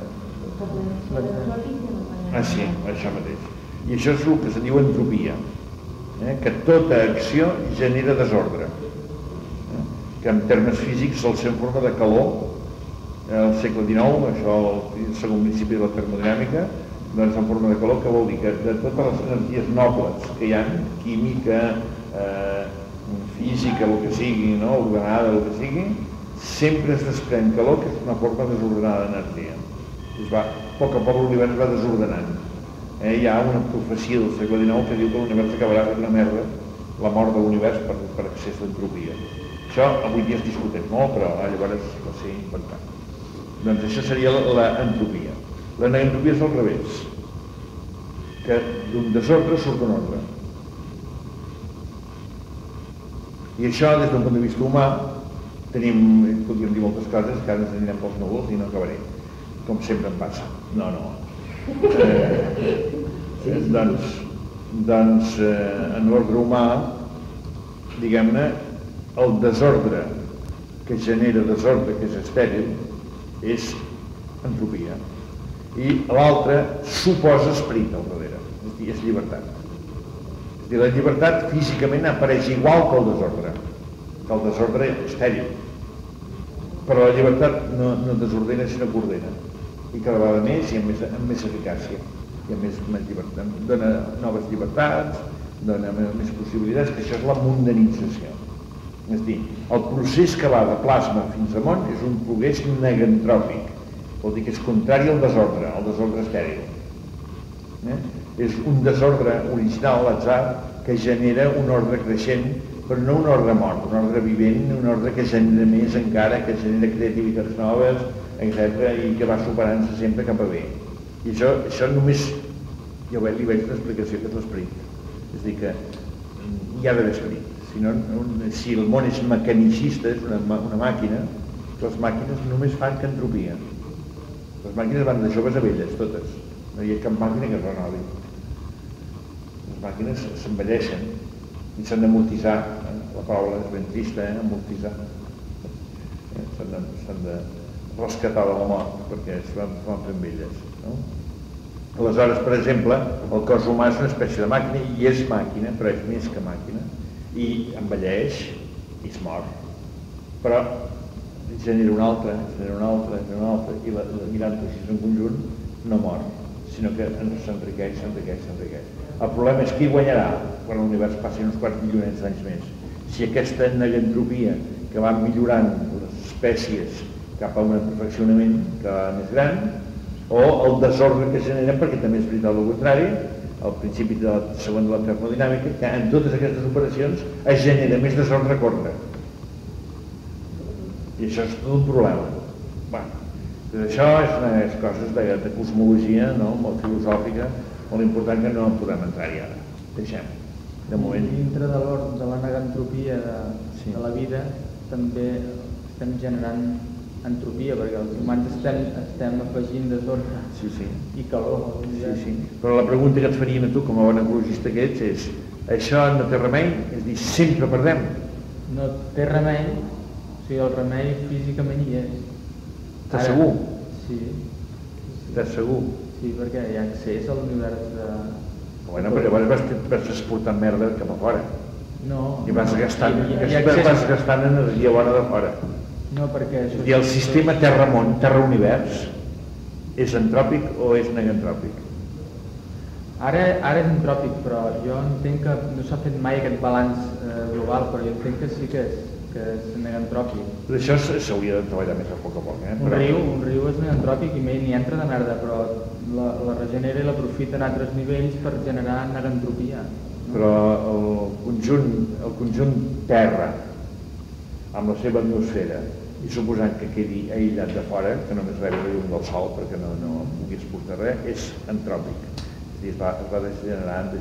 Sí, això mateix. I això és el que se'n diu entropia, que tota acció genera desordre, que en termes físics sol ser en forma de calor. Al segle XIX, això el segon principi de la termodinàmica, doncs en forma de calor, que vol dir que de totes les energies nobles que hi ha, química, física, el que sigui, ordenada, el que sigui, sempre es desprèn calor, que és una forma desordenada d'energia. A poc a poc l'univers va desordenant. Hi ha una profecia del segle XIX que diu que l'univers acabarà fent una merda, la mort de l'univers per excés d'entropia. Això avui dia es discuteix molt, però llavors va ser inventat. Doncs això seria l'entropia. La negentropia és al revés, que d'un desordre surt un ordre. I això, des d'un punt de vista humà, podríem dir moltes coses, que ara ens anirem pels núvols i no acabaré, com sempre em passa. No. Doncs, en l'ordre humà, diguem-ne, el desordre que genera desordre, que és estèril, és entropia. I l'altre suposa esperit al darrere, és llibertat. És a dir, la llibertat físicament apareix igual que el desordre estèril. Però la llibertat no desordena, sinó que ordena. I cada vegada més i amb més eficàcia. I amb més llibertat. Dona noves llibertats, dona més possibilitats, que això és la mundanització. És a dir, el procés que va de plasma fins a món és un progrés negantròpic. Vol dir que és contrari al desordre estèril. És un desordre original, l'atzar, que genera un ordre creixent, però no un ordre mort, un ordre vivent, un ordre que genera més encara, que genera creativitats noves, etc., i que va superant-se sempre cap a bé. I això només, jo li veig una explicació, que és l'esperit. És a dir, que hi ha d'haver esperit. Si el món és mecanicista, és una màquina, les màquines només fan que entropia. Les màquines van de joves a velles, totes. No hi ha cap màquina que es renovi. Les màquines s'envelleixen i s'han d'amortitzar. La paraula és ben trista, amortitzar. S'han de rescatar de la mort perquè es van fent velles. Aleshores, per exemple, el cos humà és una espècie de màquina i és màquina, però és més que màquina, i envelleix i es mor. Però genera una altra, i mirant-ho així en conjunt no mor, sinó que s'enriqueix. El problema és qui guanyarà quan l'univers passi uns quants milionets d'anys més. Si aquesta negentropia que va millorant les espècies cap a un perfeccionament cada més gran, o el desordre que genera, perquè també és veritat el contrari, al principi següent de la termodinàmica, que en totes aquestes operacions es genera més desordre que ordre. I això és tot un problema. Això és unes coses de cosmologia molt filosòfica, molt important, que no en podem entrar-hi ara. Deixem, de moment. Dintre de la negentropia de la vida també estem generant entropia, perquè els humans estem afegint desordre i calor. Però la pregunta que et farien a tu, com a bon ecologista que ets, és: això no té remei? És a dir, sempre perdem? No té remei, o sigui, el remei físicament hi és. T'has segur? Sí. T'has segur? Sí, perquè hi ha accés a l'univers de... Bueno, però llavors vas exportant merda cap a fora. No. I vas gastant energia bona de fora. No, perquè... I el sistema Terra-Món, Terra-Univers, és entròpic o és negentròpic? Ara és entròpic, però jo entenc que no s'ha fet mai aquest balanç global, però jo entenc que sí que és negentròpic. Però això s'hauria de treballar més a poc a poc. Un riu és negentròpic i n'hi entra de merda, però la regenera i l'aprofita en altres nivells per generar negentropia. Però el conjunt Terra, amb la seva atmosfera, i suposant que quedi aïllat de fora, que només rebi la llum del sol perquè no pugui exportar res, és entròpic. És a dir, es va degenerant.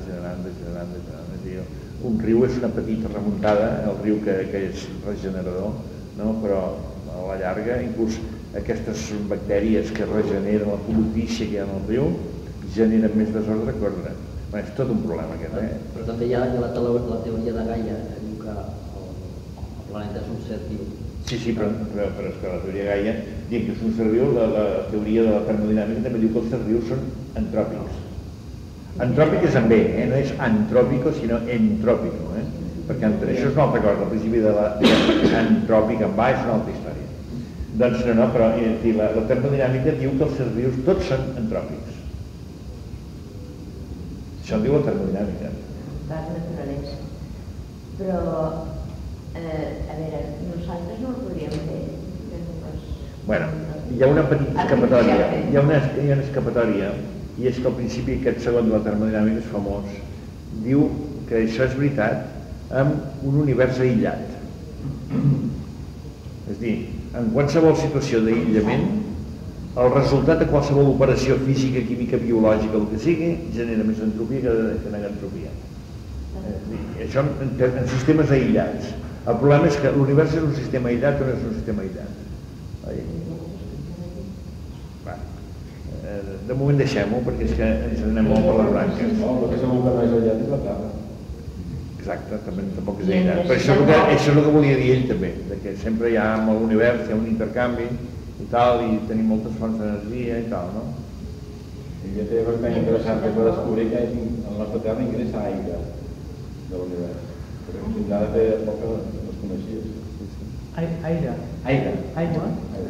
És dir, un riu és una petita remuntada, el riu que és regenerador, però a la llarga, inclús aquestes bactèries que regeneren la pol·lutícia que hi ha en el riu, generen més desordre que ordre. És tot un problema aquest. Però també hi ha la teoria de Gaia, que diu que el planeta és un ser viu. Sí, però és que la teoria Gaia, dient que és un ser viu, la teoria de la termodinàmica també diu que els sers vius són entròpics. Entròpic és amb B, no és antròpico, sinó entròpico, perquè això és una altra cosa, al principi de l'entròpic amb A és una altra història. Doncs no, però la termodinàmica diu que els sers vius tots són entròpics. Això diu la termodinàmica. Per naturalesa. però, a veure, nosaltres no ho podríem fer. Bueno, hi ha una petita escapatòria, hi ha una escapatòria, i és que al principi aquest segon de la termodinàmica és famós, diu que això és veritat amb un univers aïllat. És a dir, en qualsevol situació d'aïllament, el resultat de qualsevol operació física, química, biològica, el que sigui, genera més entropia que negentropia. Això en sistemes aïllats. El problema és que l'univers és un sistema aïllat o no és un sistema aïllat. De moment deixem-ho, perquè és que ens anem molt per les branques. No, el que és molt més aïllat és la Terra. Exacte, tampoc és aïllat. Però això és el que volia dir ell també, que sempre hi ha amb l'univers, hi ha un intercanvi i tal, i tenim moltes fonts d'energia i tal, no? I ja té bastant interessant que es va descobrir que el nostre Terra ingressa aigua de l'univers. Però fins ara té poc que es coneixia. Aire. Aigua. Aigua?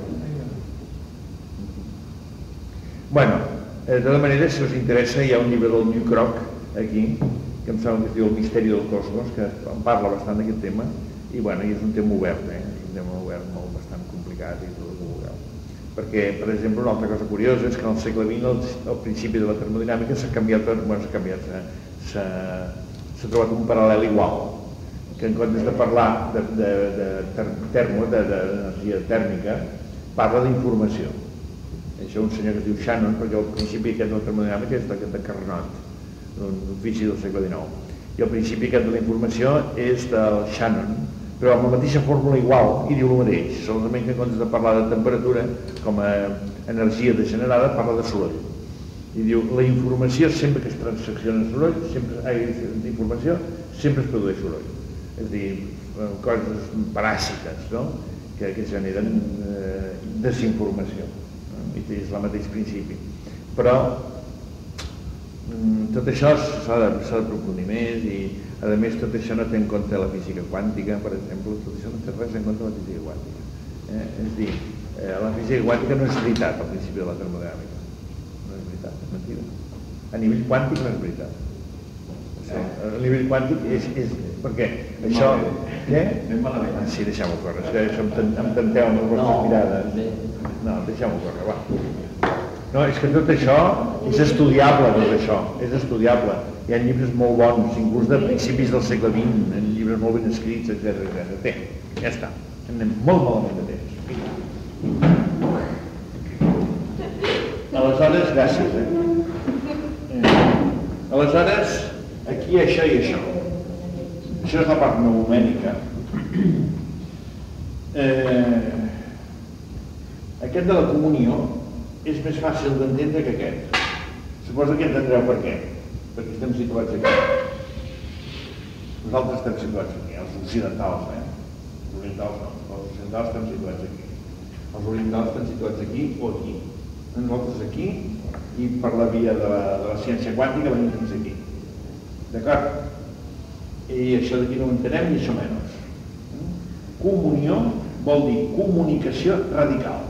Bueno, de tota manera, si us interessa, hi ha un llibre del New Croc aquí, que em sembla que es diu El misteri del cosmos, que en parla bastant d'aquest tema, i bueno, és un tema obert, és un tema obert molt bastant complicat i tot el que vulgueu. Perquè, per exemple, una altra cosa curiosa és que en el segle XX, al principi de la termodinàmica, s'ha trobat un paral·lel igual, que en comptes de parlar d'energia tèrmica, parla d'informació. Això un senyor que es diu Shannon, perquè al principi aquest de la termodinàmica és de Carnot, un ofici del segle XIX. I el principi aquest de la informació és del Shannon, però amb la mateixa fórmula igual, i diu el mateix, solament que en comptes de parlar de temperatura com a energia degenerada, parla de soroll. I diu, la informació sempre que es transacciona soroll, d'informació, sempre es produeix soroll. És a dir, coses paràsites, no?, que generen desinformació. I és el mateix principi. Però tot això s'ha d'aprofundir més i, a més, tot això no té en compte la física quàntica, per exemple, tot això no té res en compte la física quàntica. És a dir, la física quàntica no és veritat al principi de la termodinàmica. No és veritat, és mentida. A nivell quàntic no és veritat. A nivell quàntic és... perquè això... Què? Anem malament. Sí, deixem-ho córrer, és que això em tenteu amb les vostres mirades. No, deixem-ho córrer, va. No, és que tot això és estudiable, tot això, és estudiable. Hi ha llibres molt bons, inclús de principis del segle XX, llibres molt ben escrits, etc. Bé, ja està, anem molt malament de temps. Aleshores, gràcies. Aleshores, aquí això i això. Això és la part neumènica. Aquest de la comunió és més fàcil d'entendre que aquest. Suposo que entendreu per què. Perquè estem situats aquí. Nosaltres estem situats aquí, els occidentals, Els orientals no, els occidentals estem situats aquí. Els orientals estem situats aquí o aquí. Nosaltres aquí, i per la via de la ciència quàntica venim fins aquí. D'acord? I això d'aquí no ho entenem i això menys. Comunió vol dir comunicació radical.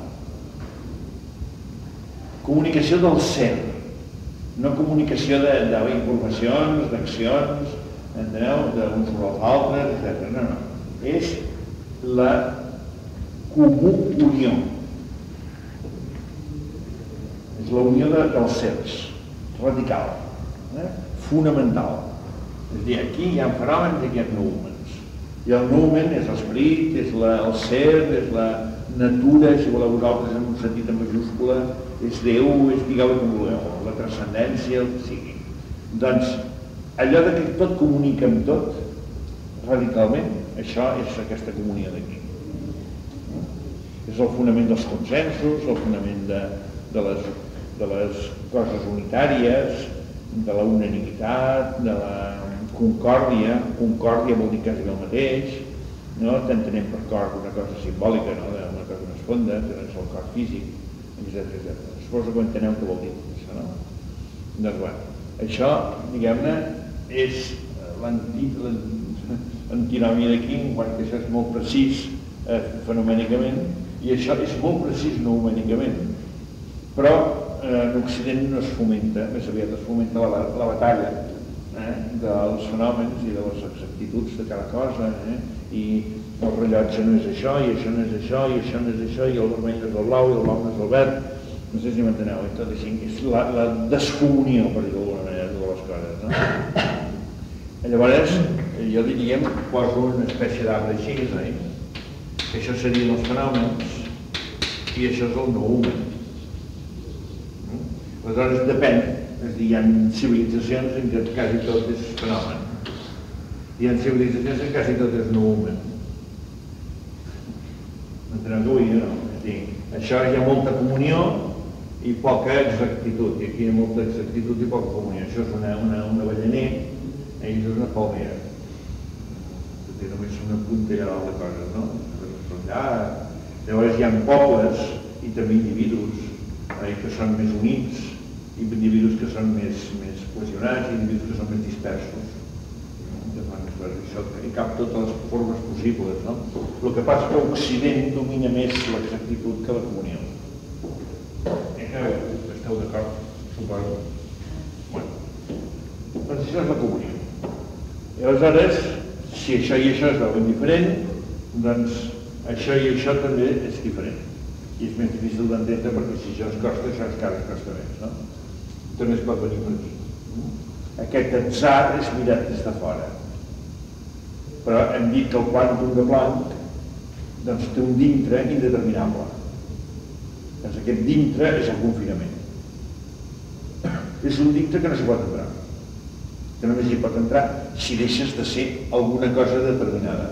Comunicació del ser, no comunicació d'informacions, d'accions, enteneu, d'uns sobre els altres, etc. No, no. És la comunió. És la unió dels sers, radical, fonamental. És a dir, aquí hi ha fenòmens i aquí hi ha noumens. I el noumen és l'esperit, és el ser, és la natura, si voleu vosaltres en un sentit en majúscula, és Déu, és digueu-ho com voleu, la transcendència, el que sigui. Doncs, allò que tot comunica amb tot, radicalment, això és aquesta comunió d'aquí. És el fonament dels consensos, el fonament de les coses unitàries, de la unanimitat, de la concòrdia. Concòrdia vol dir quasi el mateix, no? Entenem per cor una cosa simbòlica, no? Una cosa més fonda, que no és el cor físic, etc. Suposo que enteneu què vol dir això, no? Doncs, bueno, això, diguem-ne, és l'antinòmia d'aquí, quan que això és molt precís fenomènicament, i això és molt precís noumènicament. Però en Occident no es fomenta, més aviat es fomenta la batalla dels fenòmens i de les exactituds de cada cosa, i el rellotge no és això, i això no és això, i això no és això, i el vermell no és el blau, i el blau no és el verd. No sé si m'enteneu, tot així, és la descomunió, per dir-ho d'alguna manera, de les coses, no? Llavors, jo diríem, poso una espècie d'arbre així, que això serien els fenòmens i això és el noumen. Aleshores depèn, és a dir, hi ha civilitzacions en què quasi tot és fenomen. Hi ha civilitzacions en què quasi tot és noumen. Enteneu què vull dir, no? És a dir, això hi ha molta comunió i poca exactitud, i aquí hi ha molta exactitud i poca comunió. Això és un avellaner, i això és una palmera. Només una puntera de coses, no? Llavors hi ha pobles i també individus que són més units, i individus que són més cohesionats i individus que són més dispersos. I cap totes les formes possibles, no? El que passa és que Occident domina més l'exactitud que la comunió. Esteu d'acord? Suposo. Doncs això és la comunió. I aleshores, si això i això es veuen diferent, doncs això i això també és diferent. I és més difícil d'entendre perquè si això es costa, això encara es costa més, no? També es pot venir per aquí. Aquest atzar és mirat des de fora. Però hem dit que el quàntum de Planck doncs té un dintre indeterminable. Doncs aquest dintre és el confinament. És un dintre que no s'hi pot entrar. Que només hi pot entrar si deixes de ser alguna cosa determinada.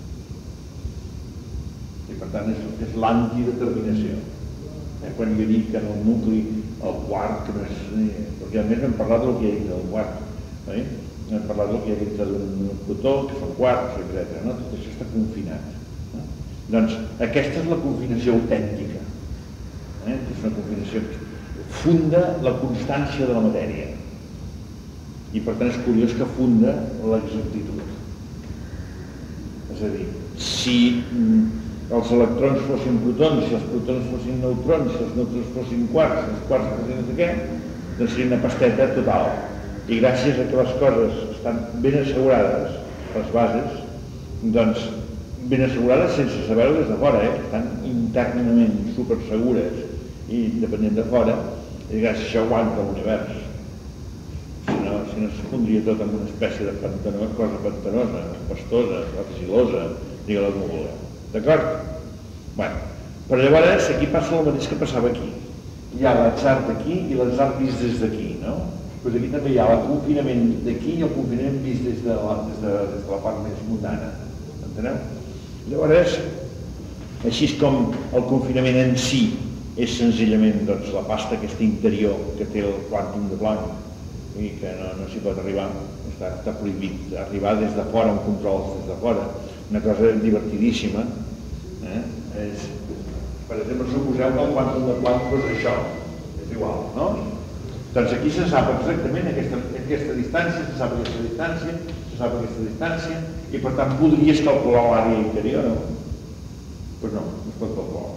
I per tant és l'antideterminació. Quan jo dic que en el nucli el quart, que no és... perquè a més hem parlat del que hi ha dit del quart. Hem parlat del que hi ha dit d'un protó, que són quarts, etc. Tot això està confinat. Doncs aquesta és la confinació autèntica. És una confinació que funda la constància de la matèria. I per tant és curiós que funda l'exactitud. És a dir, si els electrons fossin protons, si els protons fossin neutrons, si els neutrons fossin quarks, si els quarks fossin no sé què, doncs seria una pasteta total. I gràcies a que les coses estan ben assegurades, les bases, doncs ben assegurades sense saber-ho des de fora, estan internament supersegures i independent de fora, i gràcies a això aguanta l'univers. Si no s'esfondria tot en una espècie de cosa pantanosa, pastosa, argilosa, digue-la com vulgueu. D'acord? Bé, però llavors aquí passa el mateix que passava aquí. Hi ha l'atzar d'aquí i l'atzar vist des d'aquí, no? Doncs aquí també hi ha el confinament d'aquí i el confinament vist des de la part més mundana. Enteneu? Llavors, així com el confinament en si és senzillament la pasta aquesta interior que té el quàntum de Planck i que no s'hi pot arribar, està prohibit arribar des de fora, amb controls des de fora. Una cosa divertidíssima és, per exemple, suposeu que el quàntum de Planck fos això, és igual, no? Doncs aquí se sap exactament aquesta distància, se sap aquesta distància, se sap aquesta distància, i per tant podries calcular l'àrea interior, no? Però no es pot calcular.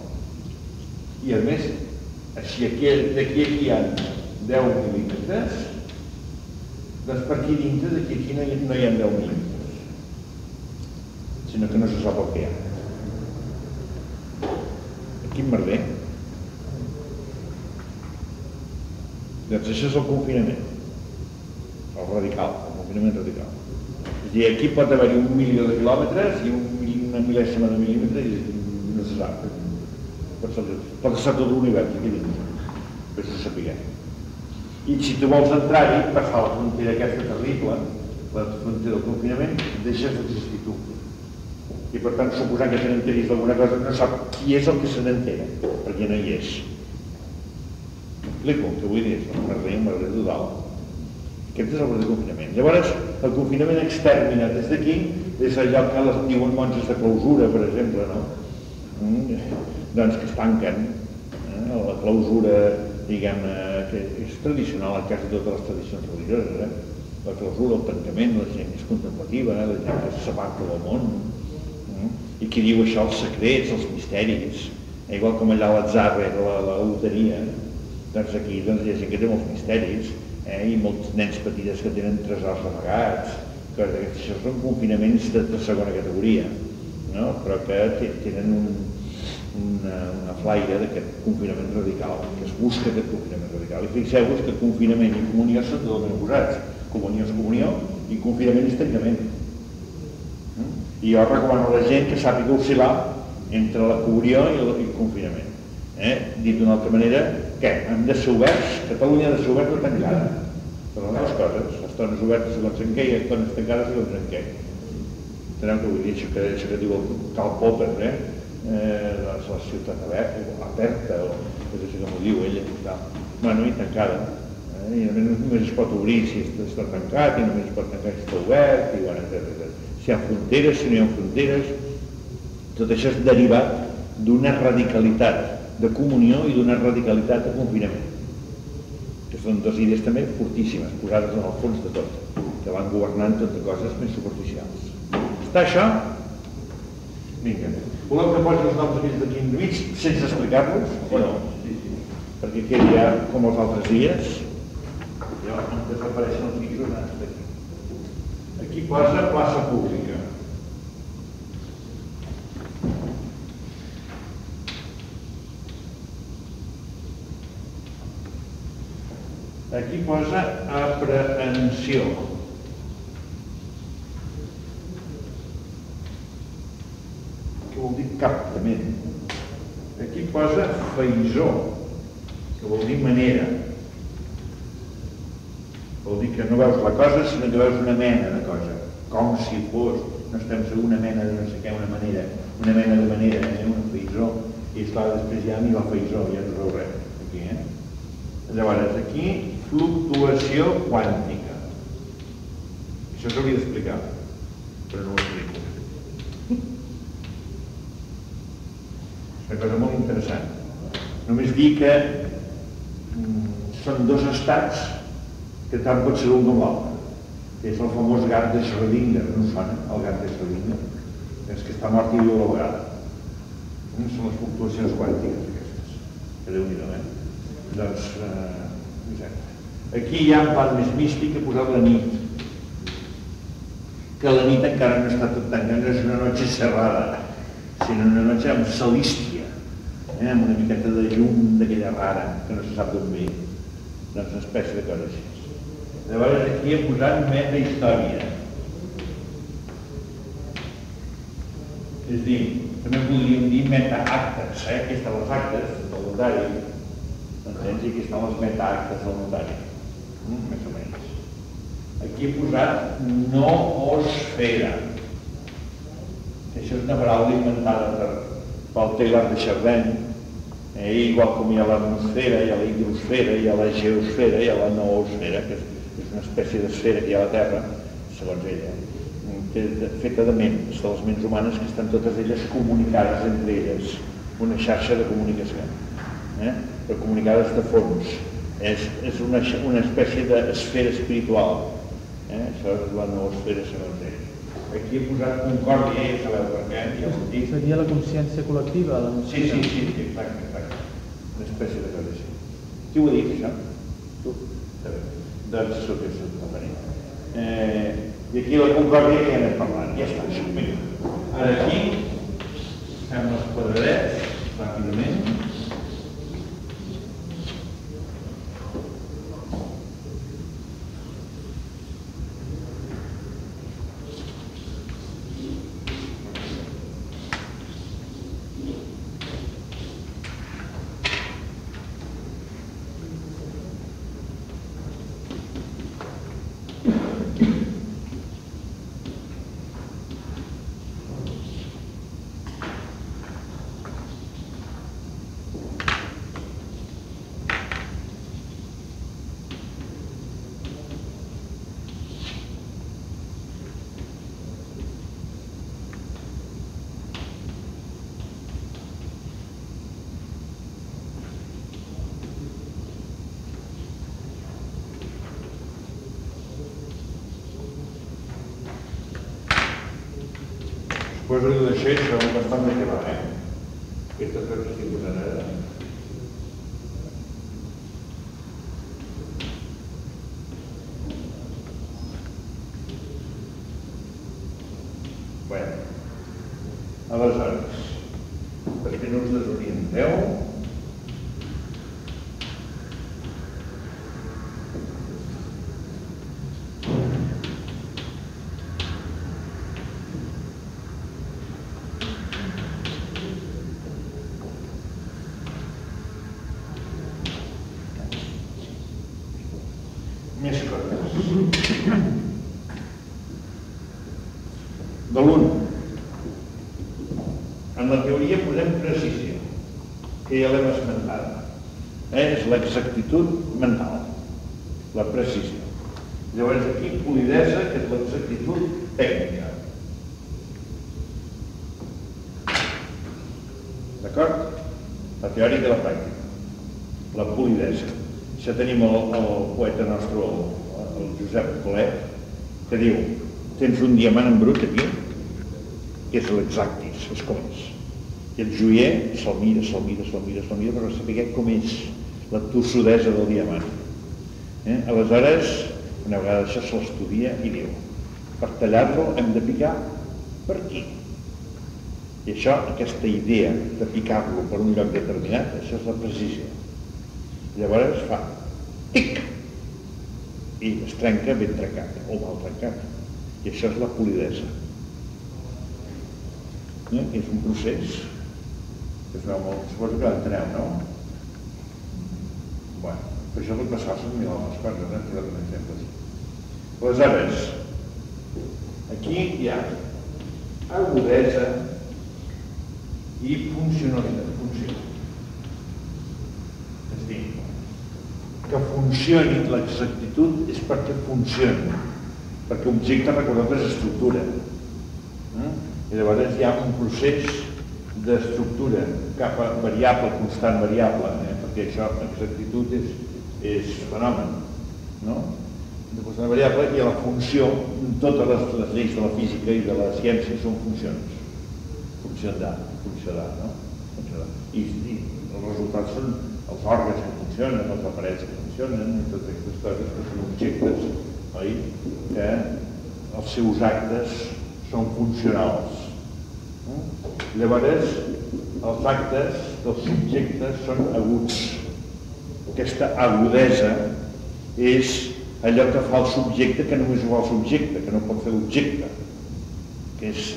I a més, si d'aquí aquí hi ha 10 mil·límetres, doncs per aquí dintre, d'aquí aquí no hi ha 10 mil·límetres, sinó que no se sap el que hi ha. Quin merder. Doncs això és el confinament, el radical, el confinament radical. És a dir, aquí pot haver-hi 1 milió de quilòmetres i una mil·lèsima de mil·límetre i no se sap. Pot estar tot l'univers aquí dintre, per si ho sapiguem. I si tu vols entrar-hi, passar la frontera aquesta terrible, la frontera del confinament, deixes d'existir tu. I per tant, suposant que se n'enteris d'alguna cosa, no sap qui és el que se n'entera, perquè no hi és. M'explico el que vull dir, és un merder total. Aquest és el verdader confinament. Llavors, el confinament extern mirat des d'aquí és allò que les diuen monges de clausura, per exemple, no? Doncs que es tanquen. La clausura, diguem, que és tradicional en quasi totes les tradicions religioses. La clausura, el tancament, la gent és contemplativa, la gent que s'aparta del món. I qui diu això, els secrets, els misteris, igual com allà l'atzar era la loteria, doncs aquí hi ha gent que té molts misteris i molts nens petits que tenen tresors amagats. Això són confinaments de segona categoria, però que tenen una flaire d'aquest confinament radical, que es busca aquest confinament radical. I fixeu-vos que confinament i comunió són totalment oposats. Comunió és comunió i confinament és tancament. I jo recomano a la gent que sàpiga oscil·lar entre la comunió i el confinament. Dit d'una altra manera, què? Hem de ser oberts, Catalunya ha de ser oberta o tancada. Per les dues coses, estones obertes segons en què i estones tancades segons en què. Enteneu què vull dir? Això que diu el Karl Popper, la ciutat aperta, o és això que m'ho diu ella, i tancada. I només es pot obrir si està tancat, i només es pot tancar si està obert, i etc. Si hi ha fronteres, si no hi ha fronteres, tot això és derivat d'una radicalitat de comunió i d'una radicalitat de confinament, que són dues idees també fortíssimes, posades en el fons de tot, que van governant tot de coses més superficials. Està això? Vinga. Voleu que posi els noms aquells d'aquí enmig sense explicar-los o no? Perquè quedi ja com els altres dies. Ja em desapareixen els micronats d'aquí. Aquí posa plaça pública. Aquí posa aprehensió. Que vol dir captament. Aquí posa faisó, que vol dir manera. Vol dir que no veus la cosa, sinó que veus una mena de cosa. Com si fos, no estem segons una mena de no sé què, una manera, una mena de manera, una faisó. I esclar, després ja ni la faisó, ja no veu res. Aquí, Llavors, aquí, fluctuació quàntica. Això s'hauria d'explicar, però no ho explico. És una cosa molt interessant. Només dir que són dos estats que tant pot ser l'un com l'altre. És el famós gat de Schrödinger, no sona el gat de Schrödinger? És que està mort i viu a la vegada. Són les fluctuacions quàntiques aquestes. Que Déu-n'hi-do, Doncs, aquí hi ha un plan més místic que ha posat la nit. Que la nit encara no està tot tancada, no és una noche cerrada, sinó una noche amb celístia, amb una miqueta de llum d'aquella rara, que no se sap d'on ve. Doncs una espècie de cosa així. Llavors aquí he posat metahistòria. És a dir, també podríem dir metaactes, aquí estan les actes del notari, entens? I aquí estan les metaactes del notari, més o menys. Aquí he posat noosfera. Això és una paraula inventada pel Teilhard de Chardin. Igual com hi ha l'atmosfera, hi ha la hidrosfera, hi ha la geosfera, hi ha la noosfera, que és una espècie d'esfera que hi ha a la Terra, segons ella, feta de ments, de les ments humanes, que estan totes elles comunicades entre elles, una xarxa de comunicació, però comunicades de fons. És una espècie d'esfera espiritual. Això és la noosfera, segons ell. Aquí he posat concòrdia, ja sabeu per què, ja ho dic. Seria la consciència col·lectiva, la noció. Sí, exacte. Una espècie de cosa així. Qui ho ha dit, això? Tu? Doncs sóc jo, i aquí la concòrdia ja anem parlant. Ja està, això. Vinga. Ara aquí fem els quadradets, ràpidament. Suposo que d'això és bastant de què va, Aquestes coses que estic posant ara. no us desorienteu. Més coses. De l'1. En la teoria posem precisió, que ja l'hem esmentada. És l'exactitud mental, la precisió. Llavors aquí polidesa, que és l'exactitud tècnica. D'acord? La teòrica i la pràctica. La polidesa. Això tenim el poeta nostre, el Josep Colet, que diu: tens un diamant en brut aquí, que és l'exactis, és com és. I el joier se'l mira per saber com és la tossudesa del diamant. Aleshores, una vegada això se l'estudia i diu: per tallar-lo hem de picar per aquí. I això, aquesta idea de picar-lo per un lloc determinat, això és la precisió. Llavors fa tic i es trenca ben trencat o mal trencat, i això és la polidesa. És un procés que es veu molt, suposo que l'enteneu, no? Bé, per això pot passar-se mil altres coses, he posat un exemple. Aleshores, aquí hi ha agudesa i funcionalitat, funció. És a dir, que funcioni l'exactitud és perquè funcioni, perquè objecte, recordeu que és estructura. I llavors hi ha un procés d'estructura cap a variable, constant variable, perquè això, l'exactitud és fenomen, no? De constant variable, i a la funció, totes les lleis de la física i de la ciència són funcions. Funció d'A, no? I els resultats són els òrgans que funcionen, els aparells que funcionen, i totes aquestes coses que són objectes, oi? Que els seus actes són funcionals. Llavors, els actes dels subjectes són aguts. Aquesta agudesa és allò que fa el subjecte que només ho fa el subjecte, que no pot fer l'objecte, que és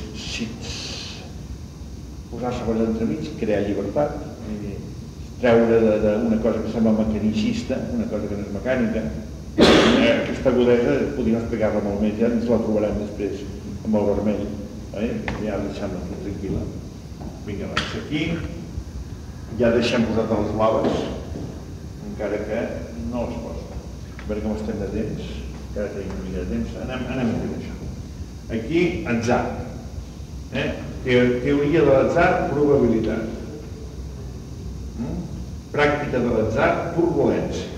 posar-se per entremig, crear llibertat, treure d'una cosa que sembla mecanicista, una cosa que no és mecànica. Aquesta agudesa podríem explicar-la molt més, ja ens la trobarem després amb el vermell, ja deixem-la tranquil·la. Vinga, doncs aquí ja deixem posat les blaves, encara que no les poso. A veure com estem de temps, encara tenim una mica de temps, anem a fer això. Aquí, atzar. Teoria de l'atzar, probabilitat. Pràctica de l'atzar, turbulència.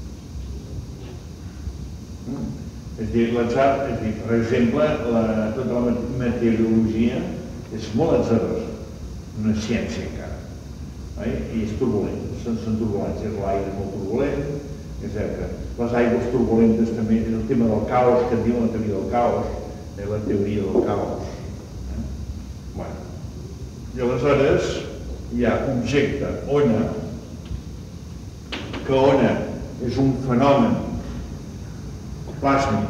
És a dir, l'atzar, per exemple, tota la meteorologia és molt atzarosa, no és ciència encara, i és turbulent, són turbulències, l'aire és molt turbulent, etc. Les aigües turbulentes també, és el tema del caos, que et diuen la teoria del caos, la teoria del caos. I aleshores hi ha objecte, ona, que ona és un fenomen plàsmic.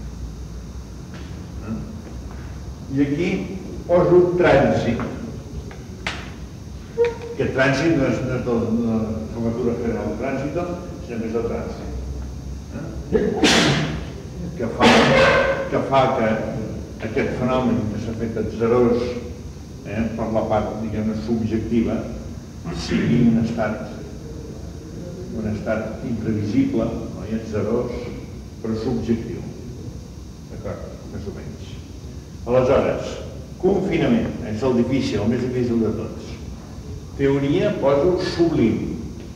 I aquí poso trànsit, que trànsit no és de la formatura general de trànsit, sinó més de trànsit. Que fa que aquest fenomen que s'ha fet atzarós per la part, diguem-ne, subjectiva, sigui un estat imprevisible, atzarós, però subjectiu. D'acord? Més o menys. Aleshores, confinament, és el difícil, el més difícil de tots. Teoria poso sublim.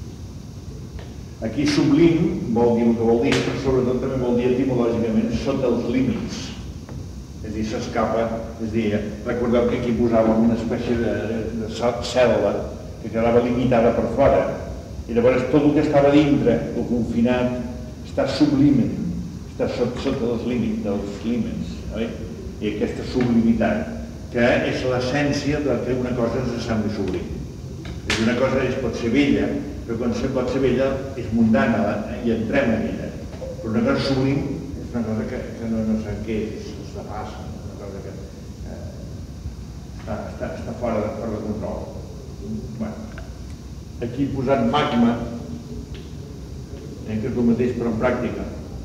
Aquí sublim vol dir el que vol dir, però sobretot també vol dir etimològicament sota els límits. És a dir, s'escapa, és a dir, recordeu que aquí posàvem una espècie de cèl·lula que quedava limitada per fora, i llavors tot el que estava dintre, el confinat, està sublimen, està sota dels límits, oi? I aquesta sublimitat, que és l'essència de que una cosa ens sembli sublim. dir, una cosa pot ser vella, però quan pot ser vella és mundana i entrem en ella. Però una cosa sublim és una cosa que no sé què és de pas, una cosa que està fora de control. Aquí he posat magma, que és el mateix però en pràctica.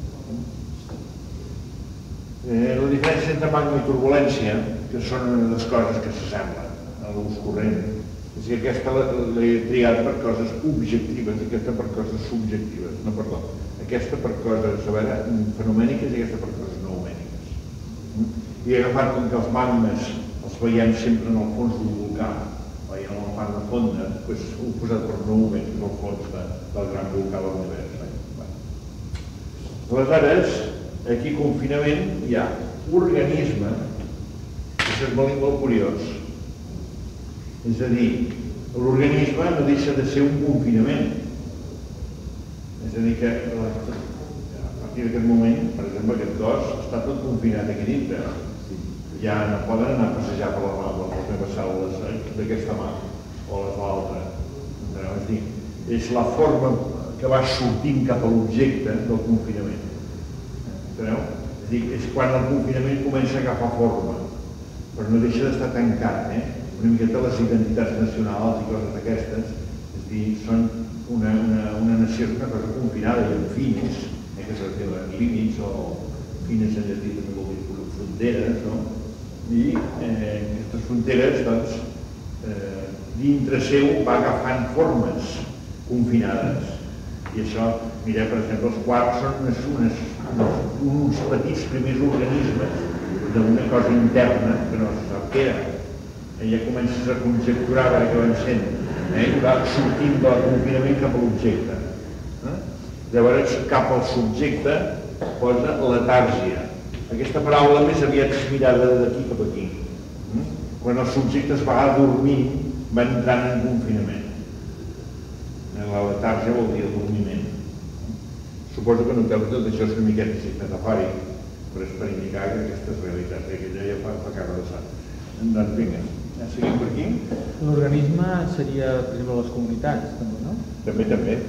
La diferència entre magma i turbulència, que són una de les coses que s'assemblen a l'ús corrent, és que aquesta l'he triat per coses objectives i aquesta per coses subjectives. No, perdó. Aquesta per coses, fenomèniques i aquesta per coses noumèniques. I he agafat com que els magmes els veiem sempre en el fons d'un volcà, veiem en la part de fonda, doncs ho he posat per noumen, que és el fons del gran volcà de l'univers. Aleshores, aquí confinament hi ha organisme, que és molt curiós. És a dir, l'organisme no deixa de ser un confinament. És a dir, que a partir d'aquest moment, per exemple, aquest cos està tot confinat aquí dintre. Ja no poden anar a passejar per la mà les meves cèl·lules d'aquesta mà o les de l'altra. És dir, és la forma que va sortint cap a l'objecte del confinament. Enteneu? És dir, és quan el confinament comença a agafar forma, però no deixa d'estar tancat, una miqueta les identitats nacionals i coses d'aquestes, és dir, són una nació és una cosa confinada i amb fins, que se'n diuen límits o fines en llatí també vol dir fronteres, no? I aquestes fronteres, doncs, dintre seu va agafant formes confinades. I això, mireu, per exemple, els quarks són uns petits primers organismes d'una cosa interna que no se sap què era. Ja comences a conjecturar què van sent, i va sortint del confinament cap a l'objecte. Llavors, cap al subjecte posa letàrgia. Aquesta paraula més aviat és mirada d'aquí cap aquí. Quan el subjecte es va dormint, va entrant en confinament. La letàrgia vol dir el dormiment. Suposo que noteu que tot això és una miqueta metafòric, però és per indicar que aquesta és realitat, que allò ja fa cara de sant. Doncs vinga. Seguim per aquí. L'organisme seria, per exemple, les comunitats, també, no? També.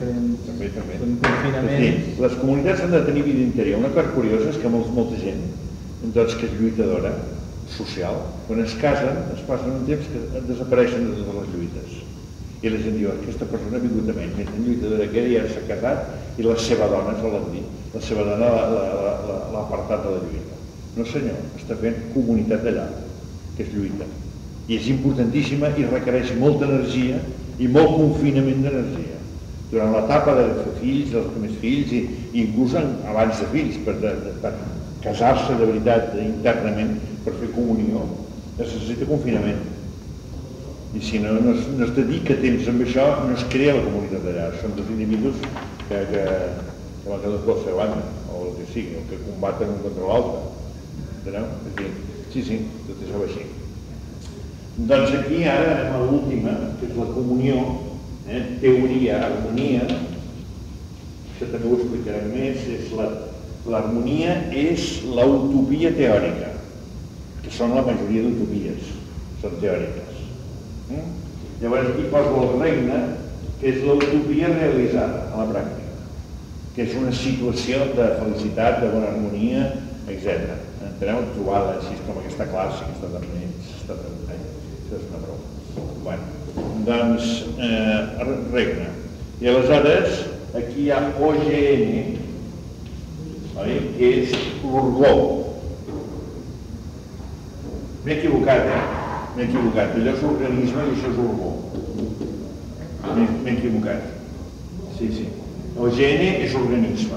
Confinament. Les comunitats han de tenir vida interior. Una cosa curiosa és que molta gent, doncs, que és lluitadora social, quan es casen, es passen un temps que desapareixen de totes les lluites. I la gent diu, aquesta persona ha vingut a menys, mentre lluitadora que era i ara s'ha casat i la seva dona, se l'han dit, la seva dona l'ha apartat de la lluita. No senyor, està fent comunitat allà, que és lluita. I és importantíssima i requereix molta energia i molt confinament d'energia. Durant l'etapa de fer fills, dels primers fills, i inclús abans de fills, per casar-se de veritat internament, per fer comunió, es necessita confinament. I si no es dedica temps amb això, no es crea la comunitat allà. Són dos individus que van cada dos per la seva banda, o el que sigui, el que combaten un contra l'altre. Enteneu? Sí, tot això va així. Doncs aquí ara anem a l'última, que és la comunió, teoria, harmonia, això també ho explicarem més, l'harmonia és l'utopia teòrica, que són la majoria d'utopies, són teòriques. Llavors aquí poso el regne, que és l'utopia realitzada a la pràctica, que és una situació de felicitat, de bona harmonia, etc. Enteneu? Trobada així com aquesta classe que està també, això és una broma. Bueno, doncs, regne. I aleshores, aquí hi ha OGN, que és l'orgó. M'he equivocat, M'he equivocat. Allò és organisme i això és orgó. M'he equivocat. Sí. OGN és organisme,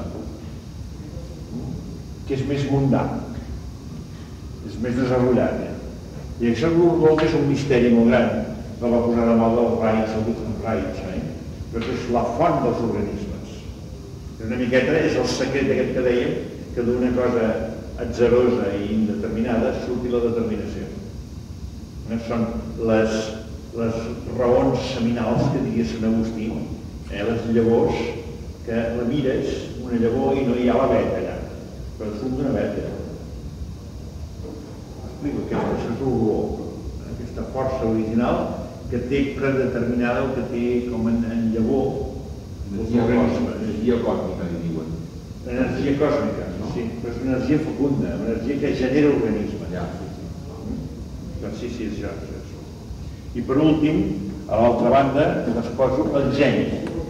que és més mundà, és més desenvolupat. I això és l'orgó, que és un misteri molt gran, que va posar de moda els raids, el Gutenberg Raids, però és la font dels organismes. Una miqueta és el secret aquest que dèiem, que d'una cosa atzerosa i indeterminada surti la determinació. Són les raons seminals que digués Sant Agustí, les llavors, que la mires, una llavor, i no hi ha la veta allà, però surt d'una veta. Explico, això és l'orgó, aquesta força original que té predeterminada el que té com en llavor Energia còsmica, li diuen. Energia còsmica, sí, però és una energia fecunda, una energia que genera organisme. Doncs sí, és això. I per últim, a l'altra banda, es poso el geni.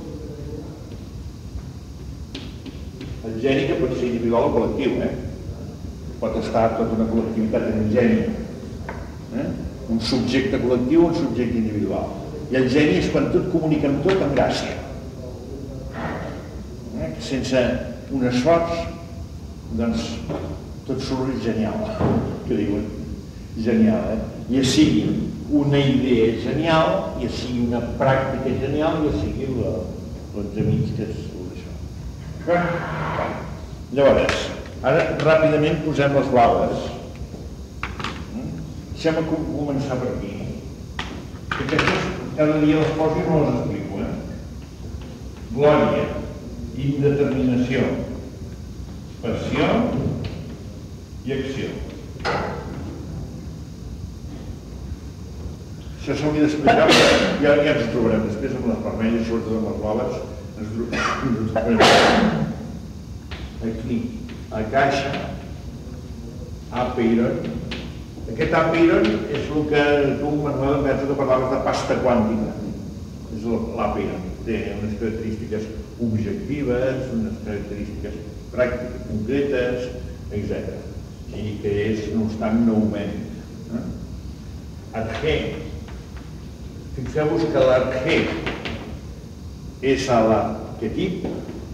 El geni que pot ser individual o col·lectiu, pot estar tota una col·lectivitat en un geni. Un subjecte col·lectiu o un subjecte individual. I el geni és quan tot comunica amb tot amb gràcia. Sense un esforç, doncs tot surt genial, que diuen. Genial, ja sigui una idea genial, ja sigui una pràctica genial, ja sigui l'entremig que és això. Llavors, ara ràpidament posem les blaves. Deixem començar per aquí. Aquestes cada dia les poso i no les explico. Glòria, indeterminació, passió i acció. Això s'hauria d'explicar, ja ens ho trobarem després amb les vermelles, sobretot amb les blaves, ens ho trobarem. Aquí, a caixa, apeiron. Aquest apeiron és el que tu, Manuel, em penso que parlaves de pasta quàntica. És l'apeiron. Té unes característiques objectives, unes característiques pràctiques concretes, etc. I que és, no obstant, noumènic. Arché. Fixeu-vos que l'arché és a l'arquetip,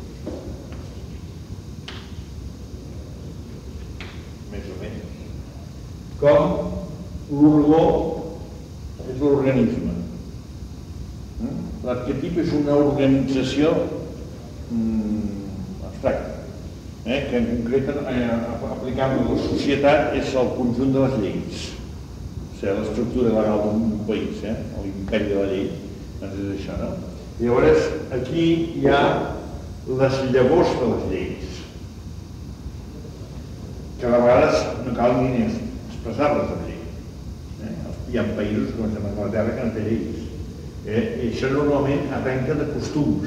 més o menys, com l'orgó és l'organisme. L'arquetip és una organització abstracta, que en concret, aplicant a la societat, és el conjunt de les lleis. O sigui, l'estructura legal d'un país, l'imperi de la llei, doncs és això, no? Llavors, aquí hi ha les llavors de les lleis, que a vegades no cal ni expressar-les en llei. Hi ha països, com a Anglaterra, que no té lleis. I això normalment arrenca de costums.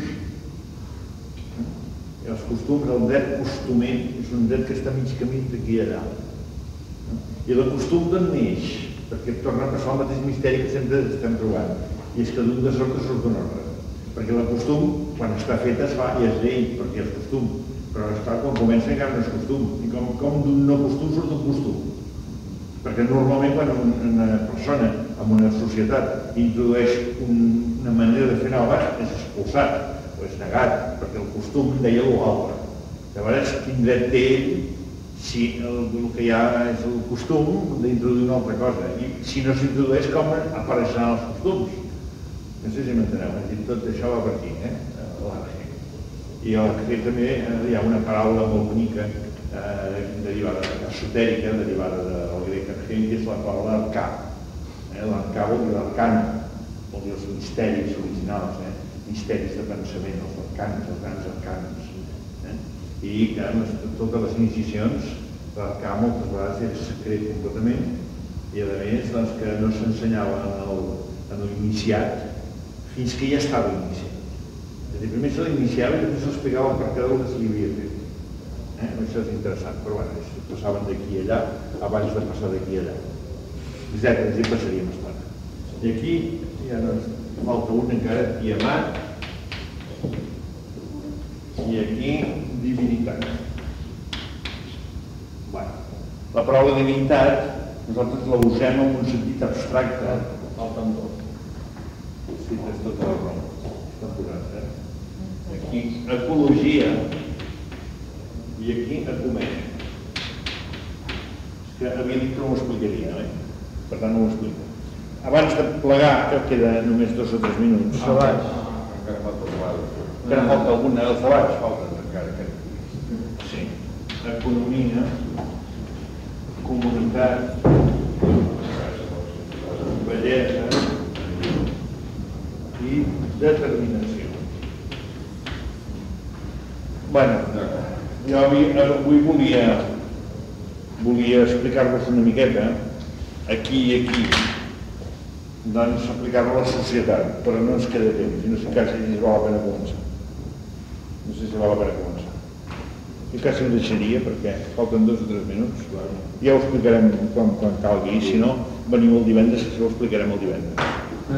I els costums, el dret costumer, és un dret que està mig camí d'aquí a allà. I el costum d'on neix? Perquè torna a passar el mateix misteri que sempre estem trobant. I és que d'un desordre surt d'un ordre. Perquè el costum, quan està fet, es fa i es llei, perquè és costum. Però esclar, quan comença encara no és costum. I com d'un no costum surt un costum. Perquè normalment quan una persona en una societat introdueix una manera de fer nova és expulsat o és negat, perquè el costum deia l'altre. Llavors, quin dret té ell si el que hi ha és el costum d'introduir una altra cosa? I si no s'introdueix, com apareixeran els costums? No sé si m'enteneu, tot això va per aquí, l'arché. I a l'arché també hi ha una paraula molt bonica derivada esotèrica, derivada del grec arché, que és la paraula arcà. L'arcà vol dir l'arcana, vol dir els misteris originals, misteris de pensament, els arcans, els grans arcans. I que totes les iniciacions, l'arcà moltes vegades era secret completament i a més que no s'ensenyava en l'iniciat fins que ja estava iniciat. És a dir, primer se l'iniciava i després s'explicava el perquè del que se li havia fet. Això és interessant, però bé, passaven d'aquí a allà abans de passar d'aquí a allà. Etcètera, ens hi passaríem estona. I aquí ja no falta un encara, Tiamat, i aquí divinitat. La paraula divinitat nosaltres la usem en un sentit abstracte. Falten dos. Sí, tens tota la raó. Està posat, Aquí ecologia i aquí ecumènia. És que havia dit que no ho explicaria, per tant no ho explico. Abans de plegar, que queda només 2 o 3 minuts. Sabaix. Encara falta el treball. Encara falta alguna dels treballs, falten encara. Sí. Economia, comunitat, bellesa i determinació. Bueno, jo avui volia explicar-vos una miqueta, aquí i aquí, doncs aplicar-lo a la societat, però no ens queda temps, i no sé quasi si val la pena començar. No sé si val la pena començar. Jo quasi ho deixaria perquè falten 2 o 3 minuts. Ja ho explicarem quan calgui, si no, veniu el divendres, que ho explicarem el divendres.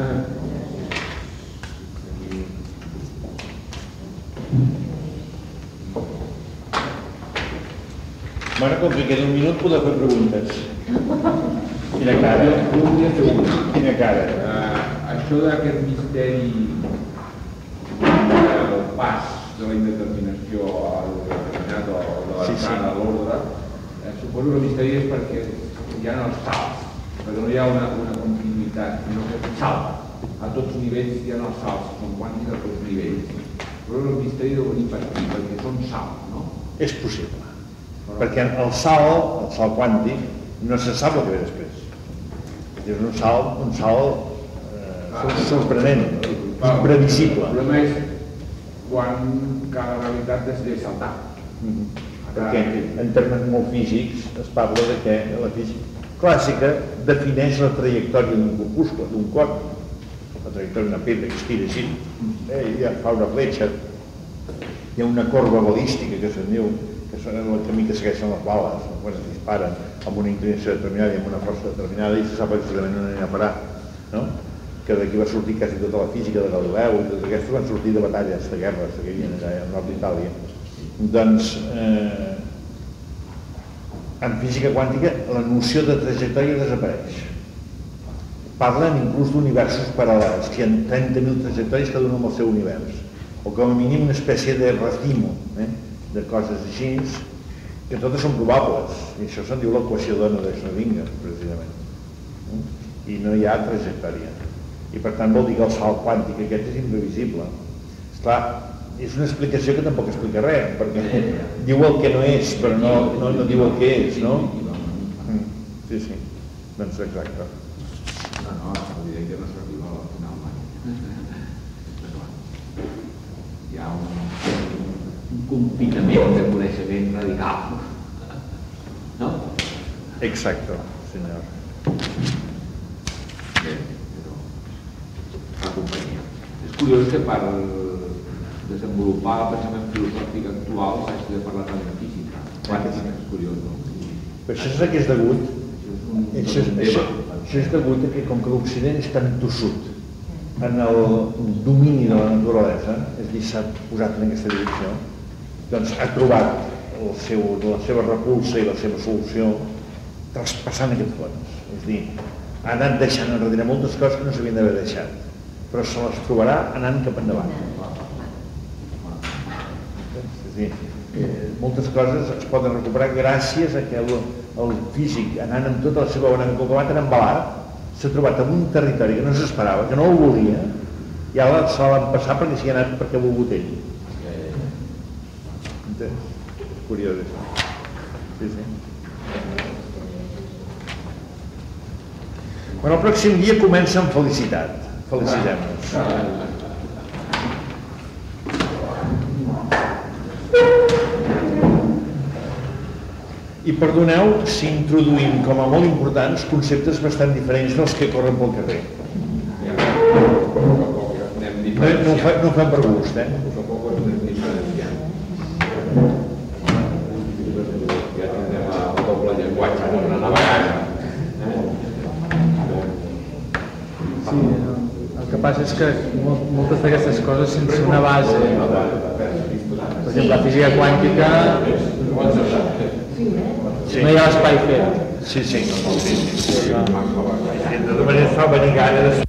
Bueno, com que queda un minut, podeu fer preguntes. Quina cara. Quina cara. Això d'aquest misteri del pas de la indeterminació al determinat o de l'entrada a l'ordre, suposo que el misteri és perquè hi ha els salts, perquè no hi ha una continuïtat, sinó que salta. A tots nivells hi ha els salts, són quàntics a tots nivells. Però el misteri deu venir per aquí, perquè són salts, no? És possible. Perquè el salt quàntic, no se sap el que ve després. És un salt sorprenent, imprevisible. El problema és quan cada realitat decideix saltar. Perquè en termes molt físics es parla de que la física clàssica defineix la trajectòria d'un corpuscle, d'un corp. La trajectòria d'una pedra que es tira així, ja fa una fletxa. Hi ha una corba balística que se'n diu, que és el camí que segueixen les bales, quan es disparen amb una inclinació determinada i amb una força determinada, i se sap exactament on anirà a parar, no? Que d'aquí va sortir quasi tota la física de Galileu, i totes aquestes van sortir de batalles, de guerres que hi havia allà al nord d'Itàlia. Doncs, en física quàntica, la noció de trajectòria desapareix. Parlen inclús d'universos paral·lels, que hi ha 30.000 trajectòries cada una amb el seu univers, o com a mínim una espècie de racimo, de coses així, que totes són probables, i això se'n diu l'equació d'ona de Schrödinger, precisament. I no hi ha trajectòria. I per tant vol dir que el salt quàntic aquest és imprevisible. Esclar, és una explicació que tampoc explica res, perquè diu el que no és, però no diu el que és, no? Sí, sí, doncs exacte. No, evident que no s'arriba al final mai. Hi ha un confinament de coneixement radical, no? Exacte, senyor. Bé, però la companyia. És curiós que per desenvolupar el pensament filosòfic actual s'hagi de parlar tant de física. Quàntica, és curiós, no? Però això és el que és degut. Això és degut a que com que l'Occident és tan tossut en el domini de la naturalesa, és a dir, s'ha posat en aquesta direcció, doncs ha trobat la seva repulsa i la seva solució traspassant aquest fons. És a dir, ha anat deixant enrere moltes coses que no s'havien d'haver deixat, però se les trobarà anant cap endavant. És a dir, moltes coses es poden recuperar gràcies a que el físic, anant amb tota la seva bona cocabat, han embalat, s'ha trobat en un territori que no s'esperava, que no el volia, i ara se l'han passat perquè s'hi ha anat perquè ha volgut ell. Entens? És curiós, això. Sí, sí. Bueno, el pròxim dia comença amb felicitat. Felicitem-nos. I perdoneu si introduïm com a molt importants conceptes bastant diferents dels que corren pel carrer. No ho fem per gust, Ja tindrem el doble llenguatge per anar navegant. Sí, el que passa és que moltes d'aquestes coses sense una base, per exemple, la física quàntica, no hi ha espai fet. Sí. De tota manera es fa venir ganes